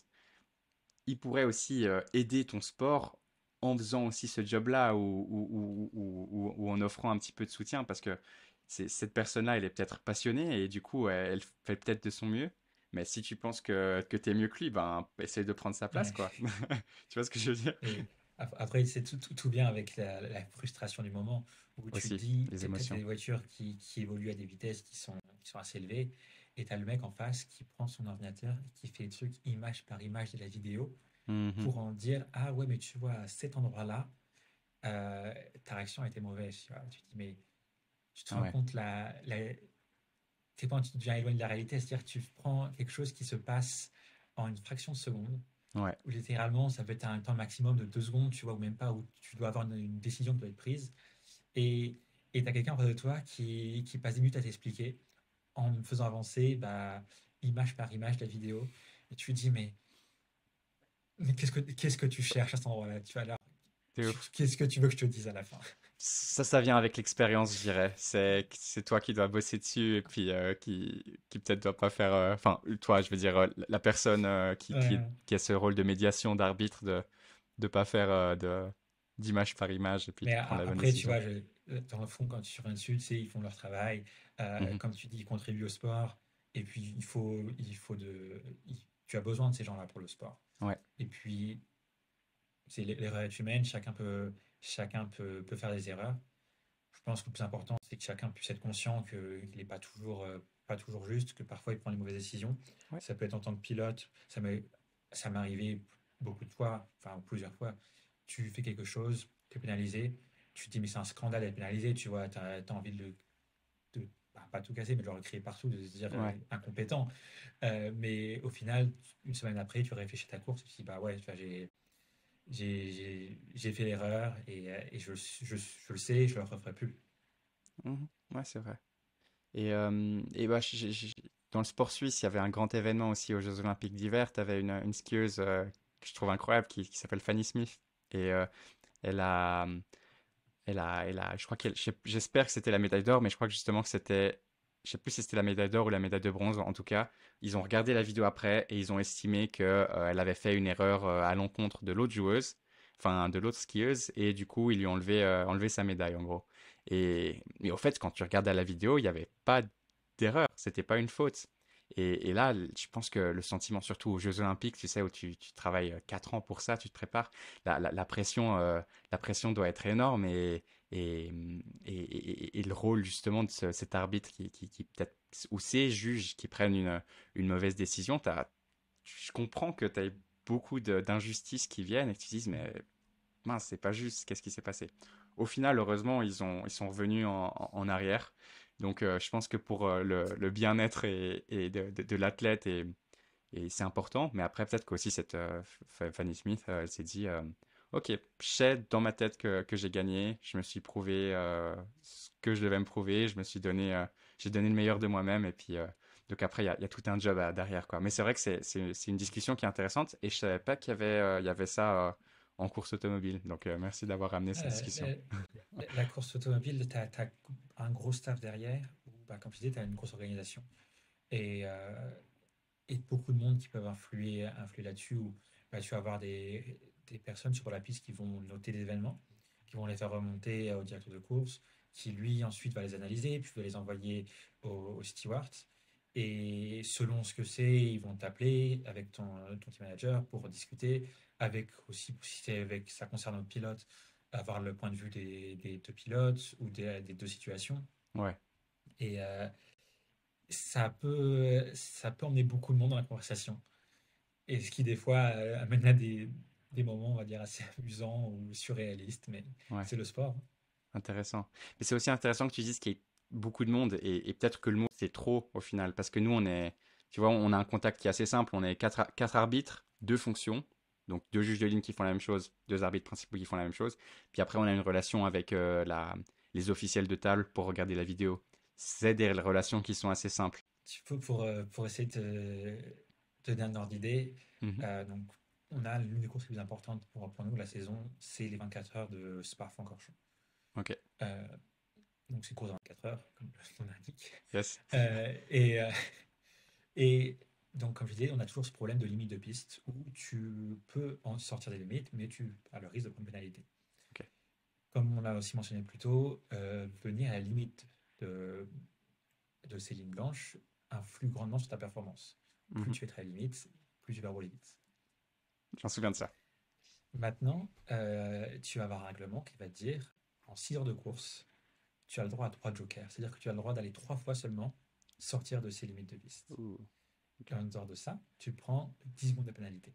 il pourrait aussi euh, aider ton sport en faisant aussi ce job-là ou, ou, ou, ou, ou- ou en offrant un petit peu de soutien parce que c'est, cette personne-là, elle est peut-être passionnée et du coup, elle, elle fait peut-être de son mieux. Mais si tu penses que, que tu es mieux que lui, ben, essaye de prendre sa place, ouais. quoi. Tu vois ce que je veux dire? Et ap- après, c'est tout, tout, tout bien avec la, la frustration du moment où tu te Aussi, dis, les tu as émotions. des voitures qui, qui évoluent à des vitesses qui sont, qui sont assez élevées, et tu as le mec en face qui prend son ordinateur et qui fait des trucs image par image de la vidéo Mhm. pour en dire, ah ouais, mais tu vois, à cet endroit-là, euh, ta réaction a été mauvaise. Tu vois. Tu te dis, mais tu te rends Ouais, compte, la, la, c'est quand tu deviens éloigné de la réalité, c'est-à-dire que tu prends quelque chose qui se passe en une fraction de seconde ouais, où littéralement, ça peut être un temps maximum de deux secondes, tu vois, ou même pas, où tu dois avoir une, une décision qui doit être prise. Et et tu as quelqu'un en face de toi qui, qui passe des minutes à t'expliquer en me faisant avancer bah, image par image la vidéo. Et tu te dis, mais, mais qu'est-ce que, qu'est-ce que tu cherches à cet endroit-là? Tu vois, là, c'est tu- ouf. qu'est-ce que tu veux que je te dise à la fin? Ça, ça vient avec l'expérience, je dirais. C'est, c'est toi qui dois bosser dessus et puis euh, qui, qui peut-être doit pas faire. euh, Enfin, toi, je veux dire, euh, la personne euh, qui, qui, Ouais. qui a ce rôle de médiation, d'arbitre, de de pas faire euh, de d'image par image et puis Mais de a- prendre la bonne après, tu décision. vois, je, dans le fond, quand tu reviens dessus, tu sais, ils font leur travail. Euh, Mhm. comme tu dis, ils contribuent au sport. Et puis, il faut, il faut de, il- tu as besoin de ces gens-là pour le sport. Ouais, Et puis, c'est l'erreur est humaine, chacun peut, chacun peut, peut faire des erreurs. Je pense que le plus important, c'est que chacun puisse être conscient que- qu'il n'est pas toujours, euh, pas toujours juste, que parfois il prend les mauvaises décisions. ouais, Ça peut être en tant que pilote, ça m'est, ça m'est arrivé beaucoup de fois, enfin plusieurs fois. Tu fais quelque chose, que pénalisé, tu te dis, mais c'est un scandale d'être pénalisé, tu vois, tu as envie de, le- de bah, pas tout casser, mais de le crier partout, de se dire euh, Ouais. incompétent. Euh, mais au final, une semaine après, tu réfléchis à ta course et tu te dis, bah ouais, tu vois, j'ai j'ai j'ai- j'ai fait l'erreur et, euh, et je, je, je le sais, je ne le referai plus. Mhm. Ouais, c'est vrai. Et, euh, et bah, j'ai- j'ai- dans le sport suisse, il y avait un grand événement aussi aux Jeux Olympiques d'hiver. Tu avais une, une skieuse euh, que je trouve incroyable qui, qui s'appelle Fanny Smith. Et euh, elle a, elle a, elle a, je crois qu'elle, je sais- j'espère que c'était la médaille d'or, mais je crois que justement que c'était, je sais plus si c'était la médaille d'or ou la médaille de bronze. En tout cas, ils ont regardé la vidéo après et ils ont estimé que euh, elle avait fait une erreur euh, à l'encontre de l'autre joueuse, enfin de l'autre skieuse, et du coup ils lui ont enlevé, euh, enlevé sa médaille en gros. Et mais au fait, quand tu regardes à la vidéo, il n'y avait pas d'erreur, c'était pas une faute. Et, et là, je pense que le sentiment, surtout aux Jeux Olympiques, tu sais, où tu, tu travailles euh, quatre ans pour ça, tu te prépares, la, la, la pression, euh, la pression doit être énorme et, et, et, et- et le rôle justement de ce- cet arbitre qui, qui, qui peut-être, ou ces juges qui prennent une, une mauvaise décision, t'as, je comprends que tu as beaucoup de- d'injustices qui viennent et que tu te dises, mais mince, c'est pas juste, qu'est-ce qui s'est passé? Au final, heureusement, ils ont, ils sont revenus en, en- en arrière. Donc, euh, je pense que pour euh, le, le bien-être et, et de, de, de l'athlète, et, et c'est important. Mais après, peut-être qu'aussi, cette euh, F- Fanny Smith, euh, elle s'est dit, euh, OK, je sais dans ma tête que, que j'ai gagné. Je me suis prouvé euh, ce que je devais me prouver. Je me suis donné, euh, j'ai donné le meilleur de moi-même. Et puis, euh, donc après, il y a, il y a tout un job à- derrière, quoi. Mais c'est vrai que c'est, c'est, c'est une discussion qui est intéressante. Et je savais pas qu'il y avait, euh, il y avait ça. euh, en course automobile. Donc, euh, merci d'avoir ramené cette Euh, discussion. la, la- la course automobile, tu as, un gros staff derrière, où, bah, comme je disais, tu as une grosse organisation. Et, euh, et beaucoup de monde qui peuvent influer, influer là-dessus, où bah, tu vas avoir des, des personnes sur la piste qui vont noter des événements, qui vont les faire remonter au directeur de course, qui lui ensuite va les analyser, puis va les envoyer au, au steward. Et selon ce que c'est, ils vont t'appeler avec ton, ton team manager pour discuter, avec aussi, si c'est avec, ça concerne le pilote, avoir le point de vue des, des deux pilotes ou des, des deux situations. Ouais, Et euh, ça peut, ça peut emmener beaucoup de monde dans la conversation. Et ce qui, des fois, euh, amène à des, des moments, on va dire, assez amusants ou surréalistes, mais ouais, c'est le sport. intéressant. Mais c'est aussi intéressant que tu dises qu'il y ait beaucoup de monde et, et peut-être que le mot c'est trop au final parce que nous on est, tu vois, on a un contact qui est assez simple. On est quatre, ar- quatre arbitres, deux fonctions, donc deux juges de ligne qui font la même chose, deux arbitres principaux qui font la même chose. Puis après on a une relation avec euh, la, les officiels de table pour regarder la vidéo. C'est des relations qui sont assez simples. Tu peux, pour, euh, pour essayer de te te donner un ordre d'idée, Mhm. euh, donc, on a l'une des courses les plus importantes pour, pour nous, la saison, c'est les vingt-quatre heures de Spa-Francorchamps. Ok. Euh, donc, c'est une course de vingt-quatre heures, comme le nom l'indique. Yes. Euh, et, euh, et donc, comme je disais, on a toujours ce problème de limite de piste où tu peux en sortir des limites, mais tu as le risque de prendre une pénalité. Ok. Comme on l'a aussi mentionné plus tôt, euh, venir à la limite de, de ces lignes blanches influe grandement sur ta performance. Plus Mhm. tu es très limite, plus tu vas rouler vite. J'en souviens de ça. Maintenant, euh, tu vas avoir un règlement qui va te dire, en six heures de course, tu as le droit à trois jokers. C'est-à-dire que tu as le droit d'aller trois fois seulement sortir de ces limites de piste. Ouh. Et en dehors de ça, tu prends dix secondes de pénalité.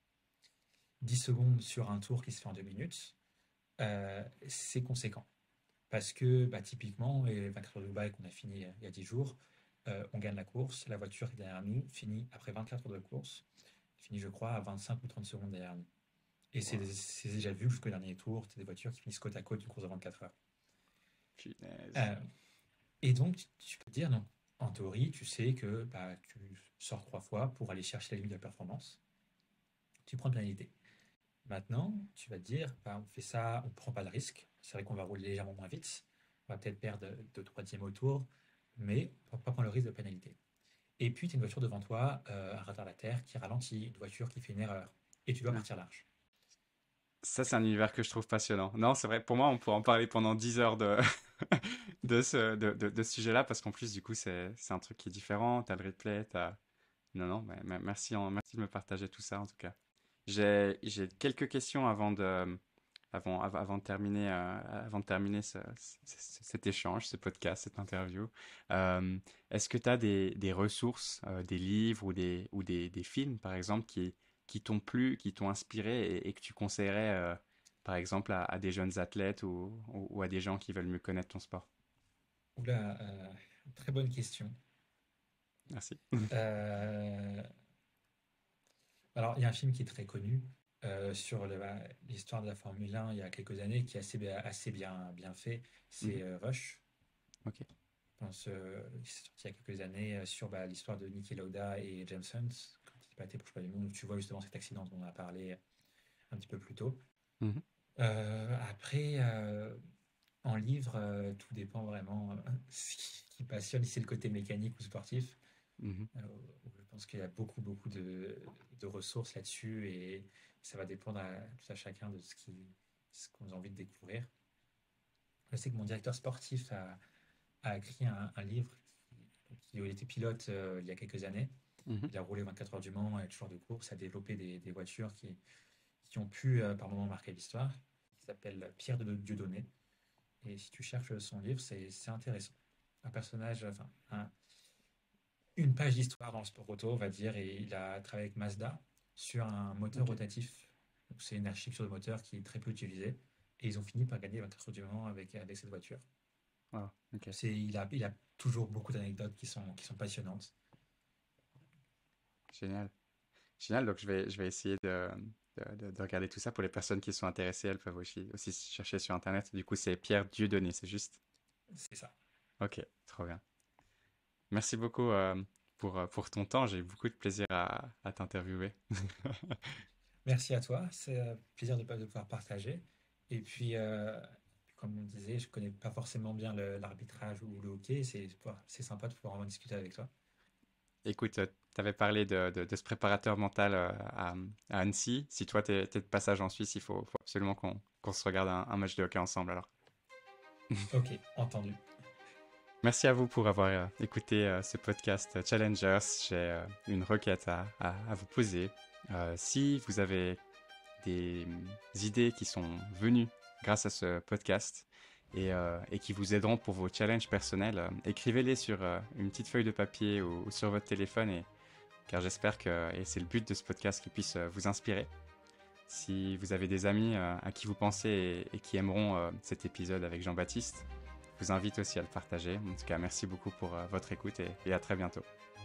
dix secondes sur un tour qui se fait en deux minutes, euh, c'est conséquent. Parce que bah, typiquement, les vingt-quatre heures de Dubaï qu'on a fini il y a dix jours, euh, on gagne la course. La voiture qui est derrière nous finit après vingt-quatre heures de course, finit je crois à vingt-cinq ou trente secondes derrière nous. Et c'est Wow. c'est déjà vu jusqu'au dernier tour, tu as des voitures qui finissent côte à côte d'une course de vingt-quatre heures. Punaise. Euh, et donc, tu, tu peux te dire, donc, en théorie, tu sais que bah, tu sors trois fois pour aller chercher la limite de la performance. Tu prends une pénalité. Maintenant, tu vas te dire, bah, on fait ça, on ne prend pas de risque. C'est vrai qu'on va rouler légèrement moins vite. On va peut-être perdre deux troisième au tour, mais on ne va pas prendre le risque de pénalité. Et puis, tu as une voiture devant toi, euh, un retardataire qui ralentit, une voiture qui fait une erreur. Et tu dois Ouais. partir large. Ça, c'est un univers que je trouve passionnant. Non, c'est vrai, pour moi, on pourrait en parler pendant dix heures de, de ce, de, de, de ce sujet-là, parce qu'en plus, du coup, c'est, c'est un truc qui est différent. T'as le replay, t'as... Non, non, mais, mais merci, en- merci de me partager tout ça, en tout cas. J'ai, j'ai quelques questions avant de, avant, av- avant de terminer, euh, avant de terminer ce- ce- cet échange, ce podcast, cette interview. Euh, est-ce que tu as des, des ressources, euh, des livres ou des, ou des, des films, par exemple, qui, qui t'ont plu, qui t'ont inspiré et, et que tu conseillerais, euh, par exemple, à, à des jeunes athlètes ou, ou, ou à des gens qui veulent mieux connaître ton sport? Oula, euh, très bonne question. Merci. Euh, alors, il y a un film qui est très connu euh, sur le- bah, l'histoire de la Formule un il y a quelques années, qui est assez, bien- assez bien, bien fait. C'est Mhm. euh, Rush. Ok. Je pense, euh, qui est sorti il y a quelques années euh, sur bah, l'histoire de Niki Lauda et James Hunt quand il battait pour le championnat du monde. Tu vois justement cet accident dont on a parlé un petit peu plus tôt. Mhm. Euh, après, euh, en livre, euh, tout dépend vraiment. euh, Ce qui qui passionne, si c'est le côté mécanique ou sportif. Mhm. Euh, je pense qu'il y a beaucoup, beaucoup de, de ressources là-dessus et ça va dépendre à tout à chacun de ce qui, ce qu'on a envie de découvrir. Je sais que mon directeur sportif a, a écrit un, un livre qui, qui était pilote euh, il y a quelques années. Mhm. Il a roulé vingt-quatre heures du Mans et toujours de course, a développé des, des voitures qui, qui ont pu euh, par moments marquer l'histoire. Il s'appelle Pierre de Dieudonné. Et si tu cherches son livre, c'est c'est intéressant. Un personnage, enfin, un- une page d'histoire dans le sport auto, on va dire, et il a travaillé avec Mazda sur un moteur Ok. rotatif. Donc, c'est une architecture de moteur qui est très peu utilisée. Et ils ont fini par gagner vingt-quatre heures du Mans avec, avec cette voiture. Wow. Ok. C'est, il a, il a toujours beaucoup d'anecdotes qui sont, qui sont passionnantes. Génial. Génial. Donc, je vais, je vais essayer de, de, de- de regarder tout ça. Pour les personnes qui sont intéressées, elles peuvent aussi, aussi chercher sur Internet. Du coup, c'est Pierre Dieudonné, c'est juste? C'est ça. Ok, trop bien. Merci beaucoup euh, pour, euh, pour ton temps. J'ai eu beaucoup de plaisir à, à t'interviewer. Merci à toi. C'est un plaisir de, de pouvoir partager. Et puis, euh, comme on disait, je connais pas forcément bien le- l'arbitrage ou le hockey. C'est c'est sympa de pouvoir en discuter avec toi. Écoute, tu avais parlé de, de- de ce préparateur mental euh, à, à Annecy. Si toi, tu es, de passage en Suisse, il faut, faut absolument qu'on qu'on se regarde un, un match de hockey ensemble alors. Ok, entendu. Merci à vous pour avoir euh, écouté euh, ce podcast euh, Challengers. J'ai euh, une requête à, à- à vous poser. Euh, si vous avez des mm, idées qui sont venues grâce à ce podcast et, euh, et qui vous aideront pour vos challenges personnels, euh, écrivez-les sur euh, une petite feuille de papier ou, ou sur votre téléphone, et, car j'espère que, et c'est le but de ce podcast, qu'il puisse euh, vous inspirer. Si vous avez des amis euh, à qui vous pensez et, et qui aimeront euh, cet épisode avec Jean-Baptiste, je vous invite aussi à le partager. En tout cas, merci beaucoup pour euh, votre écoute, et, et à très bientôt.